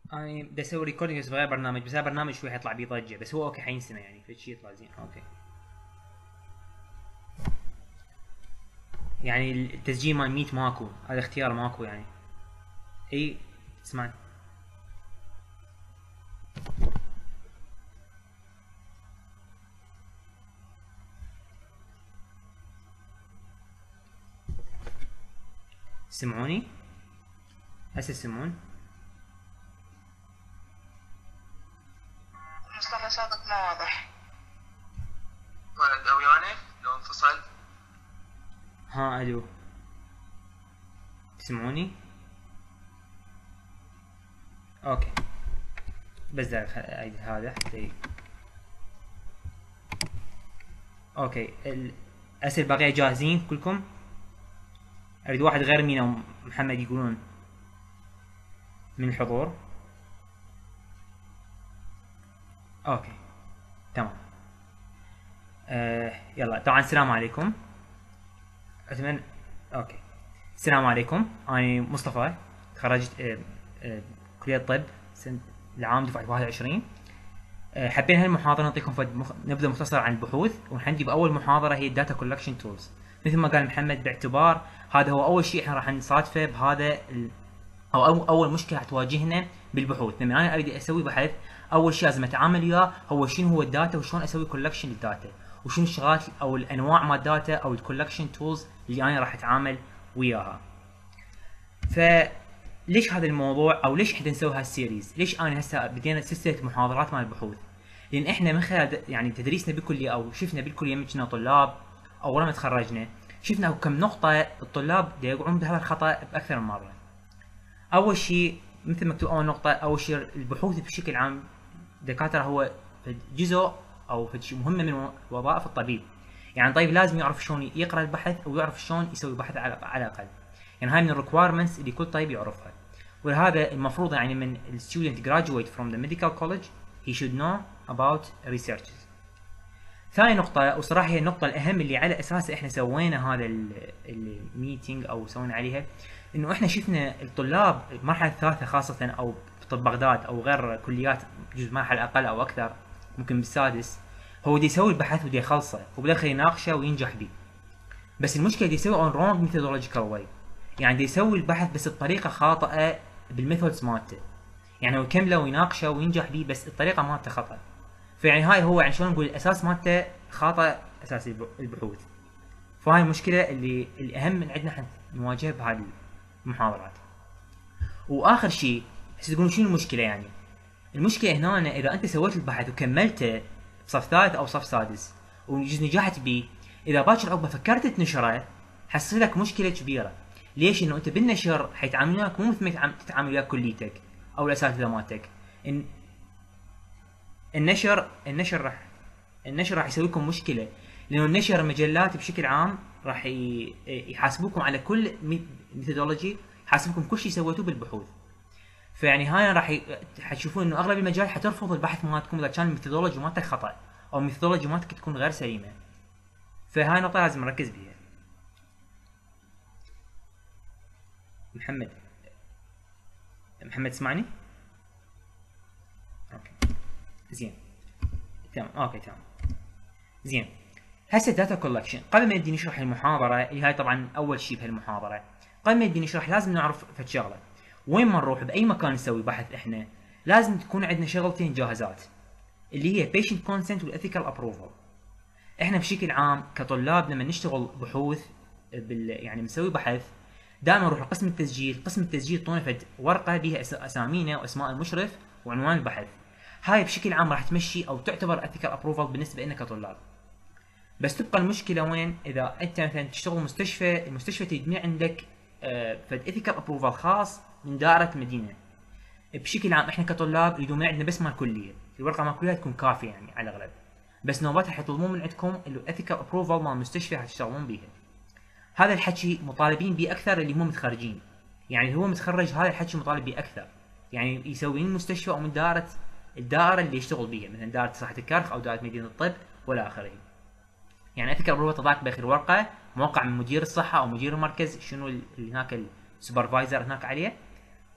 انا بدي اسوي ريكوردينج بس بغير برنامج، بس هذا برنامج شوي حيطلع بيه ضجه، بس هو اوكي حينسمع يعني فشي يطلع زين. اوكي يعني التسجيل مال ميت ماكو، هذا اختيار ماكو يعني. اي اسمع. سمعوني هسه سمعون. مصطفى صوتك ما واضح. ولد او يعني لو انفصل. ها الو تسمعوني؟ اوكي بس دا اعيد هذا حتى اوكي الاسئله الباقيه جاهزين كلكم؟ اريد واحد غير مين او محمد يقولون من الحضور. اوكي تمام. يلا طبعا السلام عليكم. اتمنى اوكي. السلام عليكم، انا مصطفى، تخرجت كلية طب سنة العام دفعة 21. حبينا هالمحاضرة نعطيكم نبذة مختصرة عن البحوث، وحنجي بأول محاضرة هي الداتا كولكشن تولز. مثل ما قال محمد، باعتبار هذا هو أول شيء احنا راح نصادفه بهذا أول مشكلة تواجهنا بالبحوث. لما أنا أريد أسوي بحث، أول شيء لازم أتعامل وياه هو شنو هو الداتا وشلون أسوي كولكشن للداتا، وشنو الشغلات أو الأنواع مال الداتا أو الكولكشن تولز اللي أنا راح أتعامل وياها. فليش هذا الموضوع او ليش احنا نسوي هالسيريز؟ ليش انا هسه بدينا سلسله محاضرات مال البحوث؟ لان احنا من خلال يعني تدريسنا بالكليه او شفنا بالكليه من كنا طلاب اول ما تخرجنا، شفنا كم نقطه الطلاب يقعون بهذا الخطا باكثر من مره. اول شيء مثل مكتوب اول نقطه، اول شيء البحوث بشكل عام دكاتره هو جزء او شيء مهم من وظائف الطبيب. يعني طيب لازم يعرف شلون يقرا البحث ويعرف شلون يسوي بحث على الاقل. يعني هاي من الريكوايرمنتس اللي كل طبيب يعرفها، ولهذا المفروض يعني من الستودنت graduate from the medical college he should know about researches. ثاني نقطة وصراحة هي النقطة الأهم اللي على أساسها إحنا سوينا هذا الميتينج أو سوينا عليها، إنه إحنا شفنا الطلاب المرحلة الثالثة خاصة أو بطب بغداد أو غير كليات جزء مرحلة أقل أو أكثر، ممكن بالسادس، هو دي يسوي البحث ودي يخلصه وبالآخر يناقشه وينجح به. بس المشكلة دي يسوي on wrong methodological way، يعني دي يسوي البحث بس بطريقة خاطئة بالميثودز مالته. يعني هو يكمله ويناقشه وينجح به بس الطريقة مالته خطأ. فيعني هاي هو يعني شلون نقول الأساس مالته خاطئ، أساس البحوث. فهاي المشكلة اللي الأهم من عندنا احنا نواجهها بهذه المحاضرات. وآخر شيء هسه تقولون شنو المشكلة؟ يعني المشكلة هنا إذا أنت سويت البحث وكملته بصف ثالث أو صف سادس وجزء نجحت به، إذا باكر عقبه فكرت تنشره حتصير لك مشكلة كبيرة. ليش؟ إنه أنت بالنشر حيتعاملون وياك مو مثل ما تتعامل ويا كليتك أو الأساتذة مالتك. إن النشر راح يسوي لكم مشكلة، لأنه النشر مجلات بشكل عام راح يحاسبوكم على كل ميثودولوجي، يحاسبوكم كل شيء سويتوه بالبحوث. فيعني هاي راح حتشوفون انه اغلب المجال حترفض البحث مالتكم اذا كان الميثودولوجي مالتك خطا او الميثودولوجي مالتك تكون غير سليمه. فهاي نقطه لازم نركز بيها. محمد تسمعني؟ اوكي زين تمام. اوكي تمام زين. هسه داتا كولكشن، قبل ما نبدي نشرح المحاضره اللي هاي طبعا اول شيء بهالمحاضره، قبل ما نبدي نشرح لازم نعرف فد شغله. وين ما نروح باي مكان نسوي بحث احنا لازم تكون عندنا شغلتين جاهزات، اللي هي patient consent والethical approval. احنا بشكل عام كطلاب لما نشتغل بحوث يعني بنسوي بحث، دائما نروح لقسم التسجيل. قسم التسجيل يعطونا فد ورقه بها اسامينا واسماء المشرف وعنوان البحث. هاي بشكل عام راح تمشي او تعتبر ethical approval بالنسبه لنا كطلاب. بس تبقى المشكله وين؟ اذا انت مثلا تشتغل مستشفى، المستشفى تجمع عندك فد ethical approval خاص من دائره المدينه. بشكل عام احنا كطلاب يريدون من عندنا بس مال كليه، الورقه مال كليه تكون كافيه يعني على الاغلب، بس نوباتها حيطلبون من عندكم اللي ethical approval مال المستشفى حتشتغلون بيها. هذا الحكي مطالبين به اكثر اللي هم متخرجين، يعني اللي هو متخرج هذا الحكي مطالب به اكثر، يعني يسوي من المستشفى او من الدائره اللي يشتغل بيها، مثلا دائره صحه الكرخ او دائره مدينه الطب ولا اخره. يعني ethical approval تضعك باخر ورقه موقع من مدير الصحه او مدير المركز، شنو اللي هناك السوبرفايزر هناك عليه،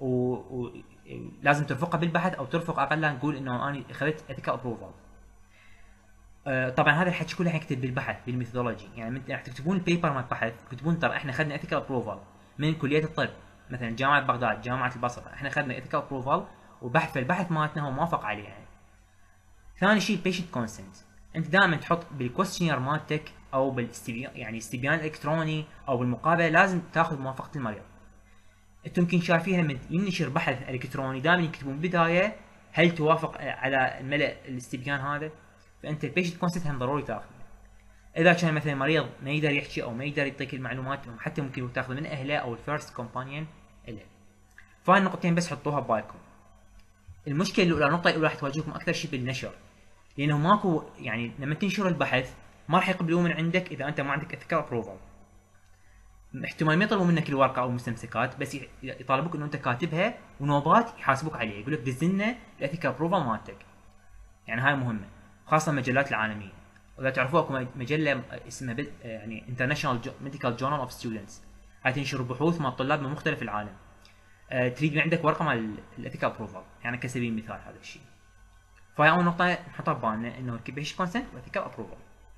لازم ترفقها بالبحث او ترفق اقل نقول انه انا اخذت ethical approval. طبعا هذا الحكي كله حيكتب بالبحث بالميثودولوجي، يعني من راح تكتبون البيبر مال البحث تكتبون ترى احنا اخذنا ethical approval من كليه الطب مثلا جامعه بغداد جامعه البصره، احنا اخذنا ethical approval وبحث البحث مالتنا هو موافق عليه يعني. ثاني شيء patient consent، انت دائما تحط بالكويستشنير مالتك او بالاستبيان يعني استبيان الكتروني او بالمقابله لازم تاخذ موافقه المريض. انتم يمكن شايفينها من ينشر بحث الكتروني دائما يكتبون بالبدايه هل توافق على الملء الاستبيان هذا، فانت البيشنت كونسنت هم ضروري تاخذه. اذا كان مثلا مريض ما يقدر يحكي او ما يقدر يعطيك المعلومات حتى ممكن تاخذه من اهله او الفيرست كومبانيون له. فهاي النقطتين بس حطوها ببالكم. المشكله الاولى النقطه الاولى راح تواجهكم اكثر شيء بالنشر، لانه ماكو يعني لما تنشر البحث ما راح يقبلوه من عندك اذا انت ما عندك ethical approval. احتمال ما يطلبوا منك الورقه او المستمسكات بس يطالبوك انه انت كاتبها ونوبات يحاسبوك عليها، يقول لك دز لنا الethical approval مالتك. يعني هاي مهمه خاصه المجلات العالميه. واذا تعرفوا اكو مجله اسمها يعني International Medical Journal of Students، هاي تنشر بحوث مع الطلاب من مختلف العالم. تريد من عندك ورقه مال الethical approval يعني كسبيل المثال هذا الشيء. فهي اول نقطه نحطها ببالنا انه البيشنت كونسنت وethical approval.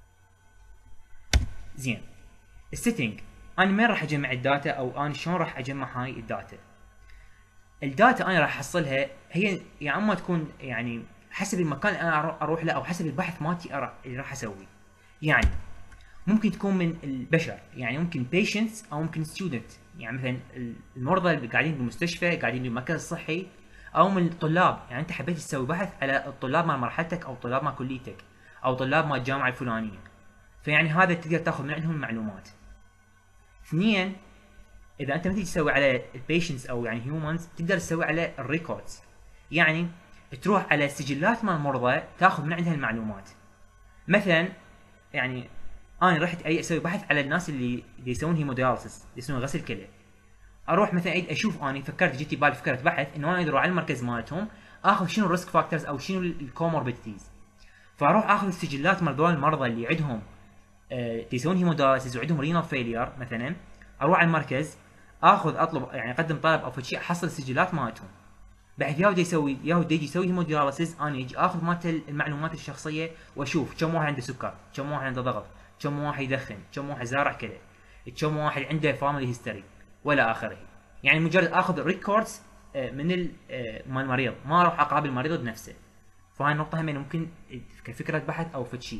زين السيتنج، انا وين راح اجمع الداتا او انا شلون راح اجمع هاي الداتا؟ الداتا انا راح احصلها هي يا اما تكون يعني حسب المكان اللي انا اروح له او حسب البحث مالتي اللي راح اسويه. يعني ممكن تكون من البشر، يعني ممكن patients او ممكن student، يعني مثلا المرضى اللي قاعدين بالمستشفى قاعدين بالمركز الصحي، او من الطلاب، يعني انت حبيت تسوي بحث على الطلاب مال مرحلتك او طلاب مال كليتك او طلاب مال الجامعه الفلانيه، فيعني هذا تقدر تاخذ من عندهم المعلومات. اثنين، اذا انت ما تيجي تسوي على البيشنتس او يعني هيومنز تقدر تسوي على الريكوردز، يعني تروح على سجلات مال المرضى تاخذ من عندها المعلومات. مثلا يعني انا رحت اسوي بحث على الناس اللي يسوون هيمودياليسيس يسوون غسل كلى، اروح مثلا اشوف اني فكرت جتي بالي فكره بحث انه انا اقدر على المركز مالتهم اخذ شنو الريسك فاكتورز او شنو الكوموربيديتيز، فاروح اخذ السجلات مال ذول المرضى اللي عندهم يسوون هيمودياليسيس وعندهم رينال فيلير مثلا، اروح على المركز اطلب يعني اقدم طلب او شيء احصل السجلات مالتهم، بحيث ياهو يجي يسوي هيمودياليسيس انا يجي اخذ مالت المعلومات الشخصيه واشوف كم واحد عنده سكر، كم واحد عنده ضغط، كم واحد يدخن، كم واحد زارع كلى، كم واحد عنده فاميلي هيستوري والى اخره. يعني مجرد اخذ ريكوردز من مال المريض، ما اروح اقابل المريض بنفسه. فهاي النقطه هم ممكن كفكره بحث او فد شيء.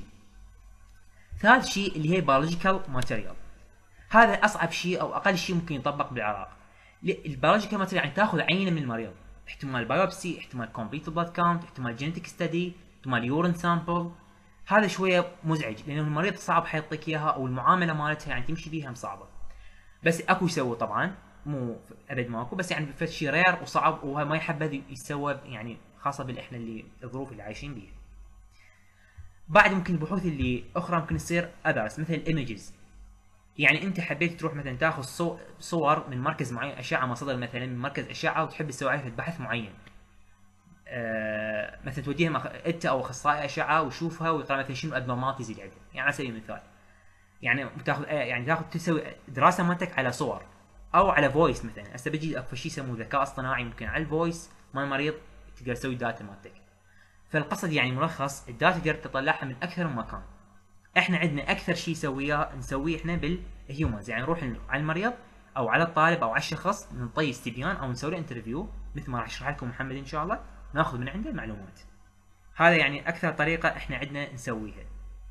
ثالث شيء اللي هي بيولوجيكال ماتيريال، هذا اصعب شيء او اقل شيء ممكن يطبق بالعراق. البيولوجيكال ماتيريال يعني تاخذ عينه من المريض، احتمال بايوبسي، احتمال كومبليت بلاد كاونت، احتمال جينيتك ستدي، احتمال يورين سامبل. هذا شويه مزعج لانه المريض صعب حيعطيك اياها او المعامله مالتها يعني تمشي بيها صعبه. بس اكو يسوي طبعا مو ابد ماكو، بس يعني فد شيء رير وصعب وهذا ما يحبذ يتسوى يعني خاصه بالاحنا اللي الظروف اللي عايشين بيها. بعد ممكن البحوث اللي اخرى ممكن تصير اذرز مثل الايمجز، يعني انت حبيت تروح مثلا تاخذ صور من مركز معين، اشعه مصدر مثلا من مركز اشعه وتحب تسوي عليها بحث معين، مثلا توديها انت او اخصائي اشعه ويشوفها ويقرا مثلا شنو الابنورماليتيز اللي عندها. يعني على سبيل المثال يعني تاخذ تسوي دراسه مالتك على صور او على فويس، مثلا هسه بيجي اكو شيء يسموه ذكاء اصطناعي ممكن على الفويس مال المريض تقدر تسوي داتا مالتك. فالقصد يعني ملخص الداتا تقدر تطلعها من اكثر من مكان. احنا عندنا اكثر شيء نسويه احنا بالهيومنز، يعني نروح على المريض او على الطالب او على الشخص نعطيه استبيان او نسوي له انترفيو مثل ما راح يشرح لكم محمد ان شاء الله، ناخذ من عنده المعلومات. هذا يعني اكثر طريقه احنا عندنا نسويها.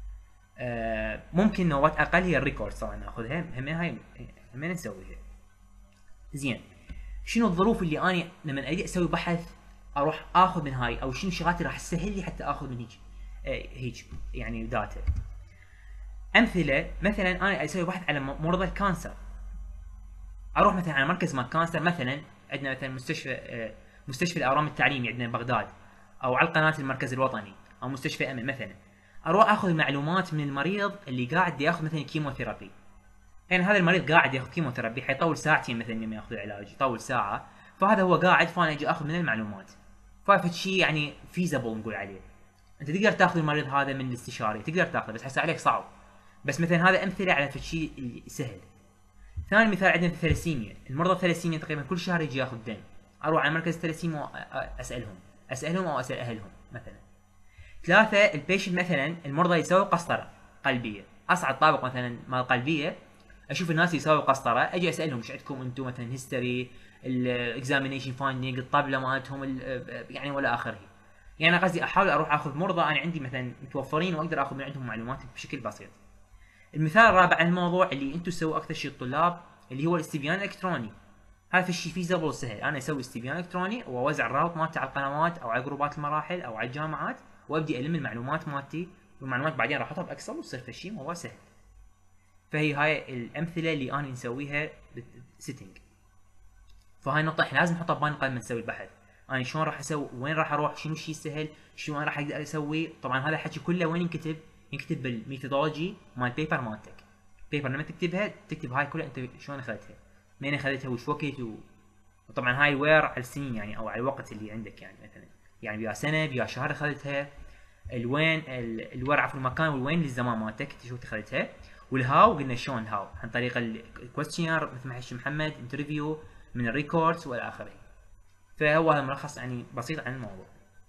ممكن نوبات اقل هي الريكورد طبعا ناخذها، هاي نسويها. زين شنو الظروف اللي اني لما اريد اسوي بحث اروح اخذ من هاي، او شنو الشغلات اللي راح تسهل لي حتى اخذ من هيك يعني داتا. امثله مثلا انا اسوي بحث على مرضى الكانسر، اروح مثلا على مركز مال كانسر، مثلا عندنا مثلا مستشفى الاورام التعليمي عندنا بغداد، او على قناه المركز الوطني او مستشفى امل مثلا، اروح اخذ معلومات من المريض اللي قاعد ياخذ مثلا كيموثيرابي. يعني هذا المريض قاعد ياخذ كيموثيرابي حيطول ساعتين مثلا لما ياخذ العلاج، يطول ساعه، فهذا هو قاعد فانا اجي اخذ من المعلومات. فهذا شيء يعني فيزبل نقول عليه. انت تقدر تاخذ المريض هذا من الاستشاري، تقدر تاخذه بس حس عليك صعب. بس مثلا هذا امثله على شيء سهل. ثاني مثال عندنا الثلاسيميا، المرضى الثلاسيميا تقريبا كل شهر يجي ياخذ دم. اروح على مركز التلسيم اسالهم او اسال اهلهم مثلا. 3 البيشنت مثلا المرضى يسوي قسطره قلبيه، اصعد طابق مثلا مال القلبيه، اشوف الناس يسوي قسطره، اجي اسالهم ايش عندكم انتم مثلا هيستوري، الاكزامينيشن فايندينج، الطبله مالتهم يعني ولا اخره. يعني قصدي احاول اروح اخذ مرضى انا عندي مثلا متوفرين واقدر اخذ من عندهم معلومات بشكل بسيط. المثال الرابع عن الموضوع اللي انتم تسووا اكثر شيء الطلاب اللي هو الاستبيان الالكتروني. هذا الشيء فيزبل سهل، انا اسوي استبيان الكتروني واوزع الرابط مالته على القنوات او على جروبات المراحل او على الجامعات، وابدي الم المعلومات مالتي، والمعلومات بعدين راح احطها باكسل وتصير شيء موضوع سهل. فهي هاي الامثله اللي انا نسويها بالسيتنج. فهاي النقطه احنا لازم نحطها ببالنا قبل ما نسوي البحث. انا شلون راح اسوي، وين راح اروح، شنو الشيء السهل، شنو انا راح اقدر اسوي. طبعا هذا الحكي كله وين ينكتب؟ ينكتب بالميثودولوجي مال البيبر مالتك. البيبر لما تكتبها تكتب هاي كلها انت شلون اخذتها، منين اخذتها، وش وقت، وطبعا هاي وير على السنين يعني او على الوقت اللي عندك، يعني مثلا يعني بيا سنه بيا شهر اخذتها، الوين الوير عفوا المكان والوين للزمان مالتك شو اخذتها. والهاو قلنا شلون الهاو عن طريق الكويستشنير مثل ما حكي محمد، انترفيو من الريكوردز والى اخره. فهو هذا ملخص يعني بسيط عن الموضوع.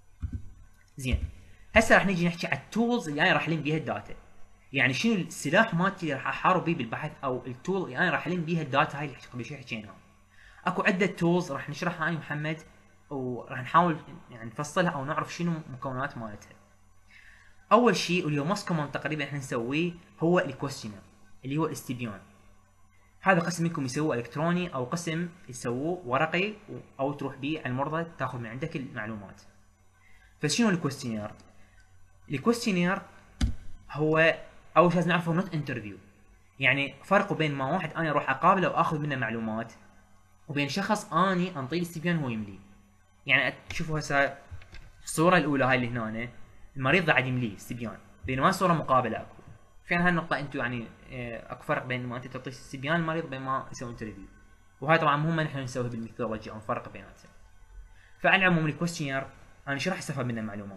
زين هسه راح نجي نحكي على التولز اللي انا راح الم بيها الداتا. يعني شنو السلاح مالتي اللي راح احارب بيه بالبحث، او التول اللي انا راح الم بيها الداتا هاي اللي قبل شوي حكيناها. اكو عده تولز راح نشرحها انا ومحمد، وراح نحاول يعني نفصلها او نعرف شنو مكونات مالتها. اول شيء واللي هو موست كومن تقريبا احنا نسويه هو الكويستشنر اللي هو الاستبيان. هذا قسم منكم يسووه الكتروني او قسم يسووه ورقي او تروح بيه على المرضى تاخذ من عندك المعلومات. فشنو الكويستشنر؟ الكويستشنر هو اول شيء لازم نعرفه نوت انترفيو، يعني فرق بين ما واحد انا اروح اقابله واخذ منه معلومات وبين شخص اني انطيه الاستبيان هو يمليه. يعني تشوفوا هسه الصوره الاولى هاي اللي هنا المريض قاعد يمليه استبيان، بينما صوره مقابله اكو. فين هالنقطه انتم يعني اكو فرق بين ما انت تعطي استبيان المريض بين ما يسوي انترفيو، وهاي طبعا مهمه نحن نسويها بالميثودولوجي او نفرق بيناتهم. فعلى العموم الكويستشنير انا شو راح استفاد منه معلومات؟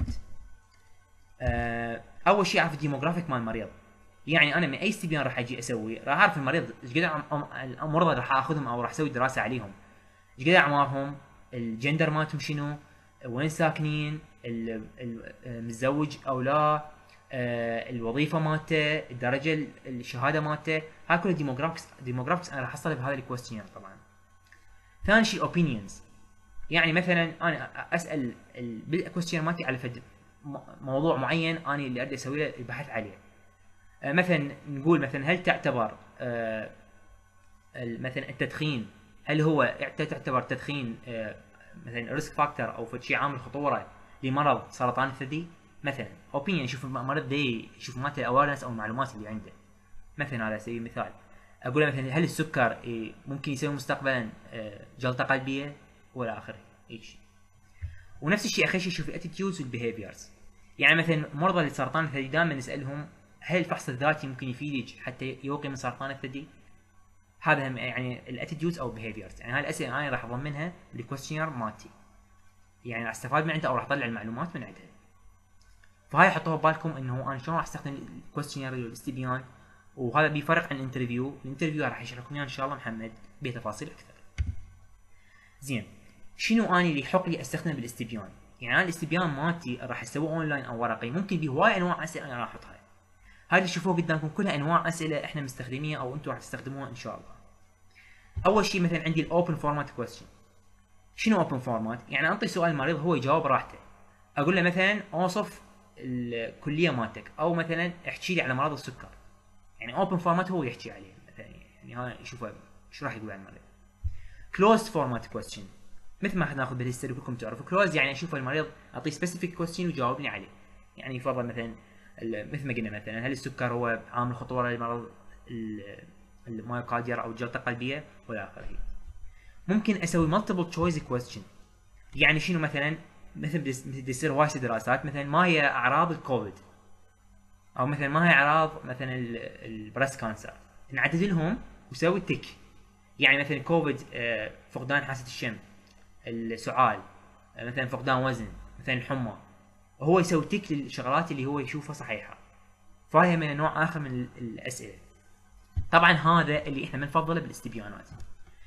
اول شيء اعرف الديموغرافيك مال المريض. يعني انا من اي استبيان راح اجي اسوي راح اعرف المريض ايش قد المرضى راح اخذهم او راح اسوي دراسه عليهم، ايش قد اعمارهم، الجندر مالتهم شنو، وين ساكنين، متزوج او لا، الوظيفه مالته، الدرجه الشهاده مالته، هاي كلها ديموغرافكس انا راح احصلها بهذا الكويستشنير طبعا. ثاني شيء اوبينيونز، يعني مثلا انا اسال بالكويستشنير مالتي على فد موضوع معين انا اللي اريد اسوي له البحث عليه. مثلا نقول مثلا هل تعتبر مثلا التدخين، هل هو تعتبر تدخين مثلا ريسك فاكتور او فد شيء عامل خطوره لمرض سرطان الثدي مثلا. اوبينيون يشوف المريض دي يشوف مالته الاويرنس او المعلومات اللي عنده. مثلا على سبيل المثال اقول له مثلا هل السكر ممكن يسوي مستقبلا جلطه قلبيه ولا اخره هيك شيء. ونفس الشيء اخر شيء يشوف الاتيتيودز والبيهيفيرز. يعني مثلا مرضى لسرطان الثدي دائما نسالهم هل الفحص الذاتي ممكن يفيدك حتى يوقي من سرطان الثدي؟ هذا يعني الاتيتيودز او البيهيفيرز. يعني هاي الاسئله انا راح اضمنها بالكويستشنير مالتي، يعني راح استفاد من عندها او راح اطلع المعلومات من عندها. فهاي حطوها ببالكم انه انا شلون راح استخدم الكويستشنير والاستبيان، وهذا بيفرق عن الانترفيو راح يشرح لكم ان شاء الله محمد بتفاصيل اكثر. زين شنو اني اللي يحق لي استخدمه بالاستبيان؟ يعني انا الاستبيان مالتي راح اسويه اونلاين او ورقي، ممكن به هواي انواع اسئله انا راح احطها. هاي اللي تشوفوها قدامكم كلها انواع اسئله احنا مستخدمينها او انتم راح تستخدموها ان شاء الله. اول شيء مثلا عندي الاوبن فورمات كويستشن. شنو اوبن فورمات؟ يعني انطي سؤال المريض هو يجاوب راحته. اقول له مثلا اوصف الكليه مالتك، او مثلا احكي لي على مرض السكر. يعني اوبن فورمات هو يحكي عليه مثلا، يعني هاي شوفوا شو راح يقول عن المريض. كلوزد فورمات كويستشن مثل ما ناخذ بالهيستوري كلكم تعرفوا. كلوز يعني اشوف المريض اعطيه سبيسيفيك كويستشن ويجاوبني عليه. يعني يفضل مثلا مثل ما قلنا مثلا هل السكر هو عامل خطوره لمرض المايوكارديا او الجلطه القلبيه ولا اخره. ممكن اسوي مالتيبل تشويس كويستشن. يعني شنو مثلا مثل يصير وايد دراسات مثلا ما هي اعراض الكوفيد، او مثلا ما هي اعراض مثلا البريست كانسر، نعدلهم وسوي تك. يعني مثلا كوفيد فقدان حاسه الشم، السعال مثلا فقدان وزن، مثلا الحمى، وهو يسوي تك للشغلات اللي هو يشوفها صحيحه. فهي من نوع اخر من الاسئله. طبعا هذا اللي احنا بنفضله بالاستبيانات.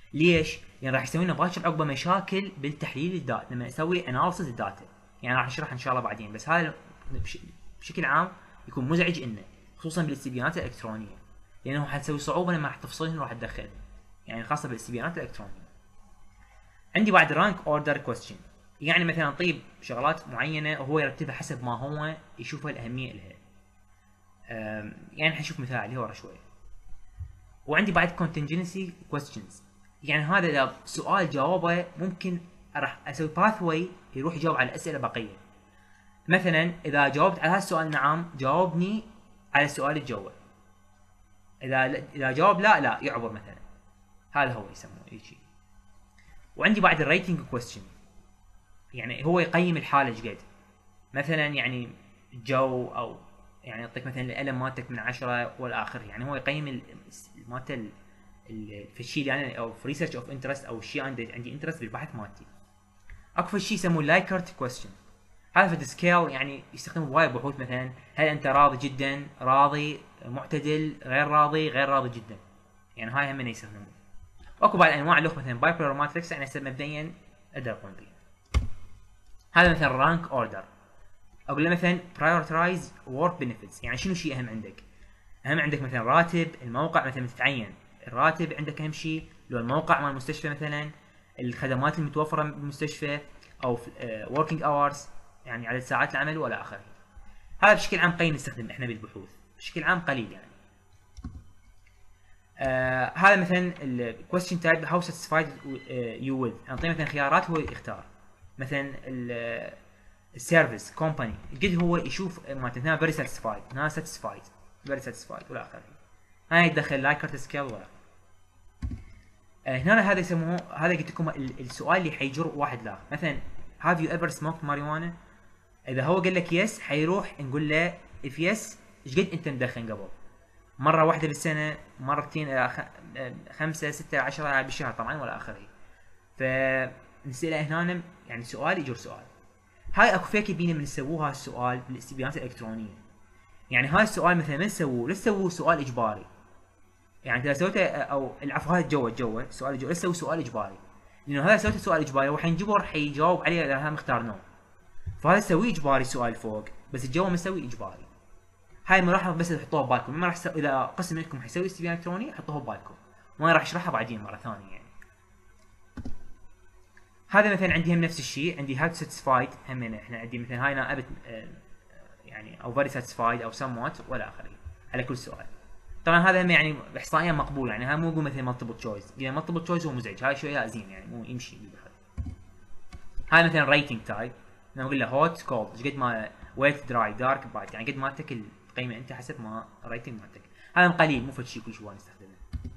ليش؟ لان راح يسوي لنا باكر عقبه مشاكل بالتحليل الداتا لما اسوي اناليسيس الداتا. يعني راح اشرح ان شاء الله بعدين، بس هذا بشكل عام يكون مزعج انه خصوصا بالاستبيانات الالكترونيه، لانه حتسوي صعوبه لما راح تفصلهم وراح تدخلهم، يعني خاصه بالاستبيانات الالكترونيه. عندي بعد رانك اوردر كويستشن، يعني مثلا طيب شغلات معينه وهو يرتبها حسب ما هو يشوفها الاهميه لها. يعني حنشوف مثال عليه ورا شوي. وعندي بعد contingency questions، يعني هذا اذا سؤال جاوبه ممكن راح اسوي باثوي يروح يجاوب على اسئله بقيه. مثلا اذا جاوبت على هذا السؤال نعم جاوبني على السؤال الجوه، اذا جاوب لا يعبر مثلا. هذا هو يسموه شيء. وعندي بعد الريتنج كويستشن، يعني هو يقيم الحاله ايش قد، مثلا يعني جو او يعني يعطيك مثلا الالم مالتك من 10 والاخر، يعني هو يقيم مالته في الشيء اللي انا او في ريسيرش اوف انترست او الشيء عندي انترست بالبحث مالتي. اكو شيء يسموه لايكرت كويستشن، هذا في السكيل يعني يستخدمه بوايد بحوث، مثلا هل انت راضي جدا، راضي، معتدل، غير راضي، غير راضي جدا، يعني هاي هم يستخدمون. اكو بعض انواع الاخ مثلا بايبولار ماتريكس، يعني هسه مبدئيا اقدر اقوم به. هذا مثلا رانك اوردر. اقول له مثلا برايورتايز ورك بنفيتس، يعني شنو شيء اهم عندك؟ اهم عندك مثلا راتب، الموقع مثلا تتعين الراتب عندك اهم شيء، لو الموقع مال المستشفى مثلا، الخدمات المتوفره بالمستشفى، او working hours يعني عدد ساعات العمل والى اخره. هذا بشكل عام قليل نستخدم احنا بالبحوث، بشكل عام قليل يعني. هذا مثلا الكويستشن تايب هاو ساتيسفايد يو وذ، نعطيه مثلا خيارات هو يختار. مثلا السيرفيس كومباني قد هو يشوف مالته هنا فيري ساتيسفايد، هنا ساتيسفايد، فيري ساتيسفايد والى اخره. هاي يدخل لايكرت سكيل ولا هنا هذا يسموه، هذا قلت لكم السؤال اللي حيجر واحد لا. مثلا هاف يو ايفر سموكت ماريوانا؟ اذا هو قال لك يس حيروح نقول له اف يس ايش قد انت مدخن قبل؟ مره واحده بالسنه، مرتين، 5 6 10 بالشهر طبعا ولا اخره. فنساله هنا يعني سؤال يجر سؤال. هاي اكو فيك بينا من نسووها السؤال بالاستبيانات الالكترونيه. يعني هاي السؤال مثلا ما نسووه، لا تسووه سؤال اجباري. يعني اذا سويته او العفو هذا جوه سؤال لا تسوي سؤال اجباري، لانه هذا سويته سؤال اجباري وراح نجبر حيجاوب عليه اذا هم مختار نو. فهذا سويه اجباري سؤال فوق، بس الجو مسوي اجباري. هاي ملاحظه بس تحطوها ببالكم، ما راح اذا قسم منكم حيسوي استبيان الكتروني حطوها ببالكم، ما راح اشرحها بعدين مره ثانيه يعني. هذا مثلا عندي هم نفس الشيء، عندي هاو ساتيسفايد، هم احنا عندي مثلا هاي انا ابت يعني او فيري ساتيسفايد او سموات ولا اخره على كل سؤال. طبعا هذا هم يعني احصائيا مقبول، يعني هذا مو مثل مالتيبل تشويس، يعني مالتيبل تشويس هو مزعج، هاي شويه زين يعني مو يمشي بالبحر. هاي مثلا ريتنج تايب، انا اقول له هوت كولد، ايش قد ما ويت دراي دارك برايت، يعني قد مالتك القيمه انت حسب ما ريتنج مالتك. هذا قليل مو فد شيء كل شوي نستخدمه.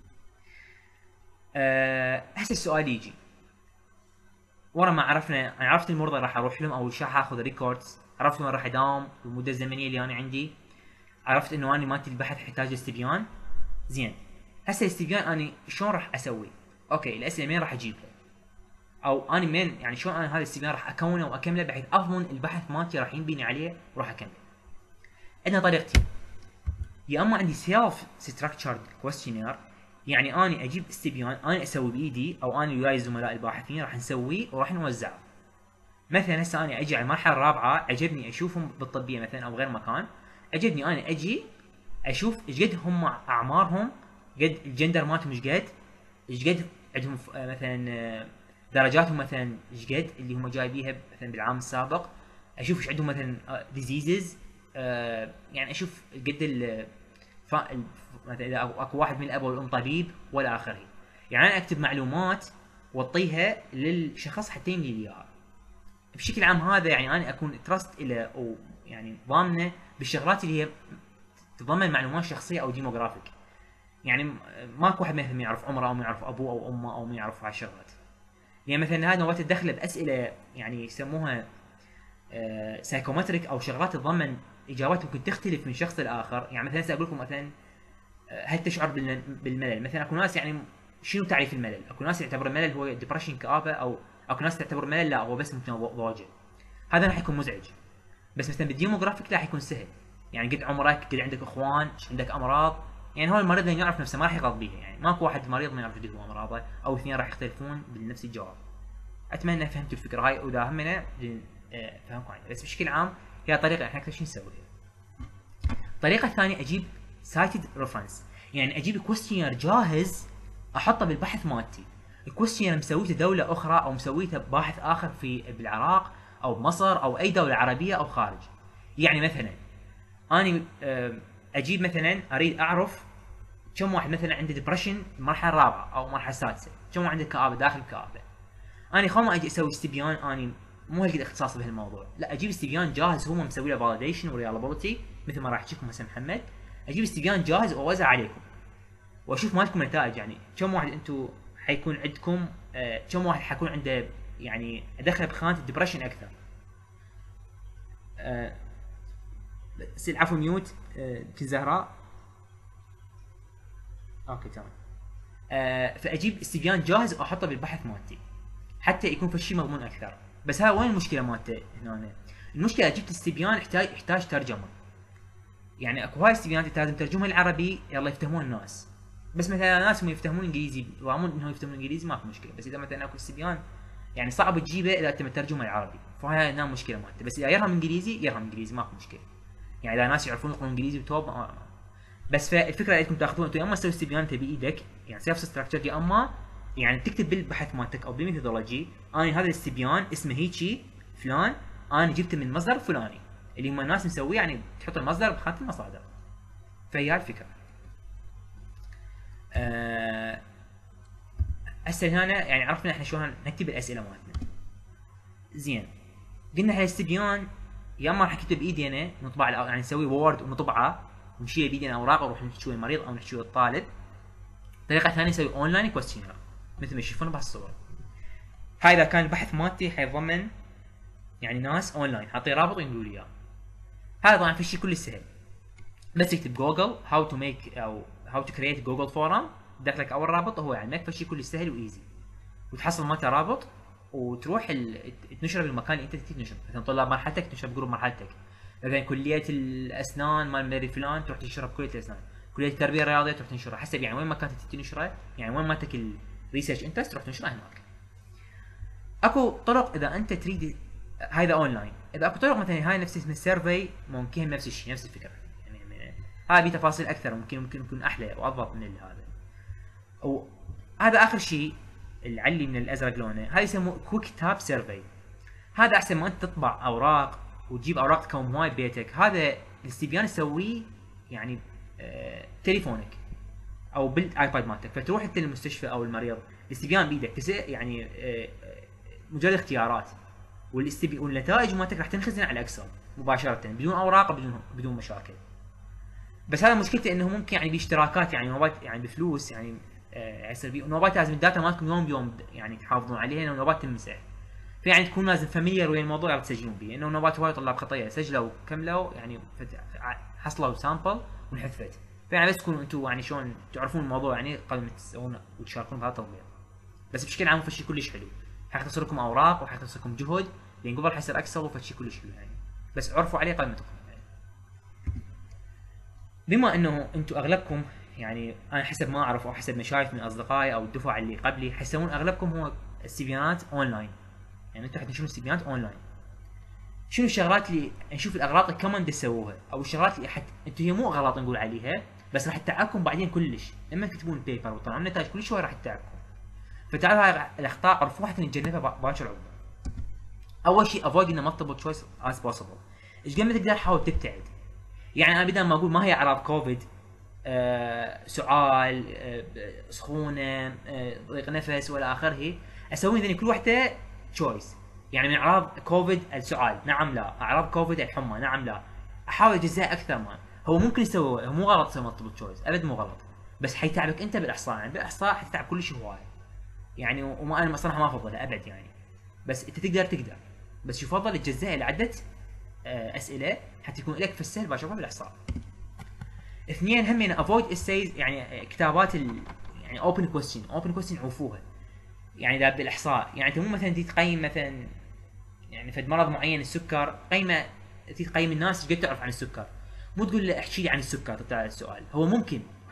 هسه السؤال يجي ورا ما عرفنا، انا عرفت المرضى راح اروح لهم او راح اخذ ريكوردز، عرفت وين راح اداوم والمده الزمنيه اللي انا عندي، عرفت انه انا مالتي البحث يحتاج استبيان. زين هسه الاستبيان انا شلون راح اسوي؟ اوكي الاسئله مين راح اجيبها؟ او انا من يعني شلون انا هذا الاستبيان راح اكونه واكمله بحيث اضمن البحث مالتي راح ينبني عليه وراح اكمله. عندنا طريقتين، يا اما عندي سيلف ستراكشرد كويستشنير، يعني انا اجيب استبيان انا اسوي بايدي او انا وياي الزملاء الباحثين راح نسويه وراح نوزعه. مثلا هسه انا اجي على المرحله الرابعه عجبني اشوفهم بالطبيه مثلا او غير مكان، عجبني انا اجي اشوف ايش قد هم اعمارهم، قد الجندر مالتهم ايش قد عندهم مثلا درجاتهم مثلا ايش قد اللي هم جايبيها مثلا بالعام السابق، اشوف ايش عندهم مثلا ديزيزز، يعني اشوف قد مثلا اذا اكو واحد من الاب والام طبيب ولا اخره. يعني انا اكتب معلومات واعطيها للشخص حتى يملي لي اياها. بشكل عام هذا يعني انا اكون تراست الى او يعني ضامنه بالشغلات اللي هي تتضمن معلومات شخصيه او ديموغرافيك. يعني ماكو واحد مثلا يعرف عمره او يعرف ابوه او امه او يعرف هالشغلات. يعني مثلا هذه نوعات الدخله باسئله يعني يسموها سايكومتريك او شغلات تتضمن اجابات ممكن تختلف من شخص لاخر. يعني مثلا هسه اقول لكم مثلا هل تشعر بالملل؟ مثلا اكو ناس يعني شنو تعريف الملل؟ اكو ناس يعتبر الملل هو ديبرشن كآبه، او اكو ناس تعتبر الملل لا هو بس متضوجه. هذا راح يكون مزعج. بس مثلا بالديموغرافيك راح يكون سهل، يعني قد عمرك، قد عندك اخوان، ايش عندك امراض، يعني هو المريض لين يعرف نفسه ما راح يغلط بيها، يعني ماكو واحد مريض ما يعرف يدير هو امراضه، او اثنين راح يختلفون بنفس الجواب. اتمنى فهمتوا الفكره هاي، واذا همنا فهمكم عنها. بس بشكل عام هي طريقه احنا اكثر شيء نسويها. الطريقه الثانيه اجيب سايتد ريفرنس، يعني اجيب كويستشنير جاهز احطه بالبحث مالتي. الكويستشنير مسويته دوله اخرى او مسويته باحث اخر بالعراق او بمصر او اي دوله عربيه او خارج. يعني مثلا اني اجيب مثلا اريد اعرف كم واحد مثلا عنده ديبرشن المرحله الرابعه او المرحله السادسه، كم واحد عنده كآبه داخل الكآبه. اني خل ما اجي اسوي استبيان، اني مو هالقد اختصاصي بهالموضوع، لا اجيب استبيان جاهز هو مسوي له فاليديشن وريلابيلتي مثل ما راح احكيكم هسه محمد. اجيب استبيان جاهز واوزع عليكم واشوف مالكم نتائج، يعني كم واحد انتم حيكون عندكم، كم واحد حيكون عنده، يعني ادخله بخانه الدبرشن اكثر. بس العفو ميوت في زهراء. اوكي تمام. فاجيب استبيان جاهز واحطه بالبحث مالتي حتى يكون في شيء مضمون اكثر. بس ها وين المشكله مالته هنا؟ المشكله جبت استبيان يحتاج ترجمه، يعني اكو هاي استبيانات لازم ترجمها العربي يلا يفتهمون الناس. بس مثلا ناس هم يفتهمون انجليزي يضامون انهم يفتهمون انجليزي ما في مشكله، بس اذا مثلا اكو استبيان يعني صعب تجيبه اذا انت مترجمه العربي، فهاي هنا مشكله مالته. بس اذا يرهم انجليزي ما في مشكله، يعني اذا ناس يعرفون يقرون انجليزي وتوب بس فالفكره انكم تاخذون انتم يا اما تسوي استبيان انت بايدك يعني سيلف ستراكشر، يا اما يعني تكتب بالبحث مالتك او بالميثودولوجي اني هذا الاستبيان اسمه هيجي فلان، انا جبته من مصدر فلاني اللي هم الناس مسويه، يعني تحط المصدر بخانه المصادر. فهي الفكره. هسه هنا يعني عرفنا احنا شلون نكتب الاسئله مالتنا. زين، قلنا هالاستبيان يا اما راح نكتب بايدينا نطبع يعني نسوي وورد ونطبعه ونشيله بايدينا اوراق ونروح نحكي المريض او نحكي الطالب. طريقه ثانيه نسوي اونلاين كويستشنير مثل ما تشوفون بهالصوره. هاي اذا كان البحث مالتي حيتضمن يعني ناس اونلاين حاطين رابط يقولوا لي اياه. هذا طبعا في شيء كله سهل، بس تكتب جوجل هاو تو ميك او هاو تو كرييت جوجل فورم، دخلك اول رابط هو عندك، فشي كله سهل وايزي، وتحصل مالته رابط وتروح تنشره بالمكان اللي انت تنشر. مثلا طلاب مرحلتك تنشر بجروب مرحلتك، مثلا كليه الاسنان مال مدري فلان تروح تنشرها بكليه الاسنان، كليه التربيه الرياضيه تروح تنشرها، حسب يعني وين ما كانت تنشرها، يعني وين مالتك الريسيرش انترست تروح تنشرها هناك. اكو طرق اذا انت تريد هذا اونلاين، اذا اكو طرق مثلا هاي نفس اسم السيرفي ممكن نفس الشيء نفس الفكره، يعني هاي بتفاصيل اكثر ممكن يكون احلى واضبط من هذا. وهذا اخر شيء العلي من الازرق لونه، هاي يسموه كويك تاب سيرفي. هذا احسن ما انت تطبع اوراق وتجيب اوراق تكون هواي ببيتك، هذا الاستبيان تسويه يعني تليفونك او بالايباد مالتك، فتروح انت للمستشفى او المريض الاستبيان بايدك يعني مجرد اختيارات، والنتائج مالتك راح تنخزن على اكسل مباشره بدون اوراق بدون مشاكل. بس هذا مشكلته انه ممكن يعني باشتراكات يعني نوبات يعني بفلوس يعني يصير في نوبات لازم الداتا مالتكم يوم بيوم يعني تحافظون عليها، انه نوبات تنمسح، فيعني تكون لازم فاميليار ويا الموضوع تسجلون به، انه نوبات هواي طلاب خطيه سجلوا كملوا يعني حصلوا سامبل وانحذفت، فيعني بس تكونوا انتم يعني شلون تعرفون الموضوع يعني قبل ما تسوون وتشاركون بهذا التطبيق. بس بشكل عام فشي كلش حلو، حيختصر لكم اوراق وحيختصر لكم جهد، لان قبل حيصير اكسل وفشي كلش حلو يعني، بس عرفوا عليه قبل ما تدخلون. بما انه انتم اغلبكم يعني انا حسب ما اعرف او حسب ما شايف من اصدقائي او الدفعه اللي قبلي حيسوون اغلبكم هو استبيانات اونلاين، يعني انتم حتنشرون استبيانات اونلاين. شنو الشغلات اللي نشوف الاغلاط اللي كمان تسووها او الشغلات اللي انتم هي مو اغلاط نقول عليها بس راح تتعبكم بعدين كلش لما تكتبون بيبر وتطلعون نتائج كل شوي راح تتعبكم. فتعالوا هاي الاخطاء عرفوها حتى نتجنبها باكر عقب. اول شيء افويد انه multiple choice as possible، ايش قد ما تقدر حاول تبتعد. يعني انا بدل ما اقول ما هي اعراض كوفيد سعال سخونه ضيق نفس ولا اخره، اسوي ذني كل وحده تشويس. يعني من اعراض كوفيد السعال نعم لا، اعراض كوفيد الحمى نعم لا، احاول اجزاء اكثر. ما هو ممكن يسوي، هو مو غلط تسوي مالتيبل تشويس ابد مو غلط، بس حيتعبك انت بالاحصاء، يعني بالاحصاء حتتعب كل شيء هواي يعني، وما انا صراحه ما افضله ابد يعني، بس انت تقدر بس يفضل تجزئها لعده اسئله حتى يكون لك في السهل باشوفها بالاحصاء. اثنين هم افويد اسايز يعني كتابات يعني اوبن كويستشن عوفوها. يعني اذا بالاحصاء يعني انت مو مثلا تقيم مثلا يعني فد مرض معين السكر، تقيم الناس ايش قد تعرف عن السكر، مو تقول له احكي لي عن السكر تطلع السؤال. هو ممكن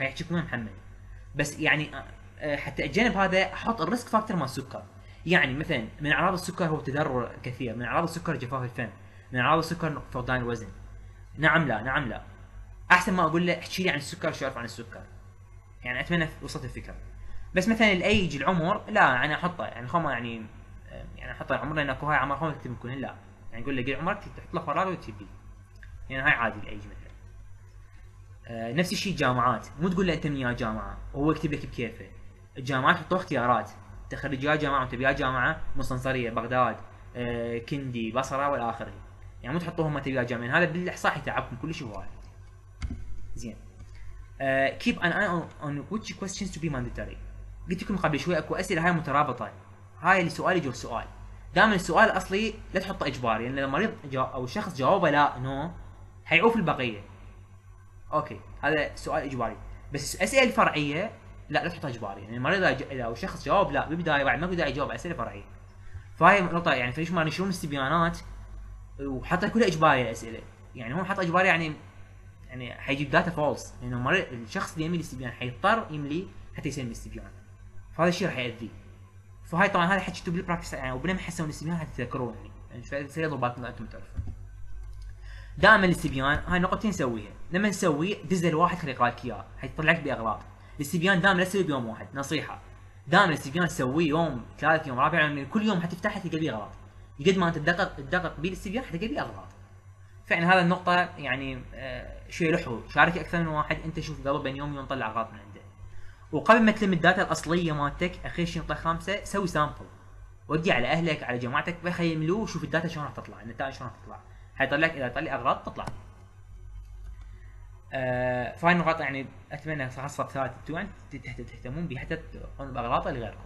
هاي يحكيكم ويا محمد. بس يعني حتى اتجنب هذا احط الريسك فاكتور مال السكر. يعني مثلا من اعراض السكر هو التضرر كثير، من اعراض السكر جفاف الفم، من اعراض السكر فقدان الوزن. نعم لا نعم لا، احسن ما اقول له احكي لي عن السكر شو اعرف عن السكر. يعني اتمنى وصلت الفكره. بس مثلا الايج العمر لا يعني احطه يعني خما يعني احط العمر لان اكو هاي عمر خما تكتب كلهن لا، يعني يقول لك قد عمرك تحط له فراغ وتكتب لي، يعني هاي عادي الايج مثلا. نفس الشيء الجامعات، مو تقول له انت من يا جامعه وهو يكتب لك بكيفه. الجامعات حطوا اختيارات، تخرج يا جامعه وانت بيا جامعه مستنصريه بغداد كندي بصره والى اخره. يعني مو تحطوهم ما تبي يا جامعه، هذا بالاحصاء يتعبكم كل شيء واحد. زين. keep an eye on which questions to be mandatory. قلت لكم قبل شوي اكو اسئله هاي مترابطه، هاي اللي سؤال يجوب سؤال. دائما السؤال الاصلي لا تحطه اجباري، لان المريض او الشخص جاوبه لا نو حيعوف البقيه. اوكي هذا سؤال اجباري. بس الاسئله الفرعيه لا تحطها اجباري، يعني المريض اذا او الشخص جاوب لا بالبدايه بعد ما بدأ يجاوب اسئله فرعيه. فهاي نقطه يعني فليش ما ينشرون استبيانات وحطها كلها اجباري الاسئله. يعني هو حط اجباري يعني حيجيب داتا فولس، لانه المريض الشخص اللي يملي الاستبيان حيضطر يملي حتى يسلم الاستبيان، فهذا الشيء راح ياذيه. فهاي طبعا هذا حكيته بالبراكتس يعني، وبنما حسون الاستبيان حتتذكروه يعني شويه ضباط انتم تعرفون. دائما الاستبيان هاي نقطتين نسويها، لما نسويه دز الواحد خلي يقرا لك اياه حيطلع لك باغلاط. الاستبيان دائما لا تسويه بيوم واحد، نصيحه دائما الاستبيان تسويه يوم ثالث يوم رابع، يعني كل يوم حتفتحه تلقى بيه اغلاط. قد ما انت تدقق بالاستبيان حتلقى بيه اغلاط. فعلا هذا النقطة يعني شيء لحو، شارك أكثر من واحد، أنت شوف قبل بين يوم طلع أغراض من عنده. وقبل ما تلم الداتا الأصلية مالتك، أخير شيء نقطة خامسة، سوي سامبل. ودي على أهلك على جماعتك بخلي يملوه وشوف الداتا شلون راح تطلع، النتائج شلون راح تطلع. حيطلع لك إذا طلع أغراض تطلع. فهاي النقاط يعني أتمنى خاصة بثالث انتوا يعني تهتمون بها حتى تقومون بأغلاط لغيركم.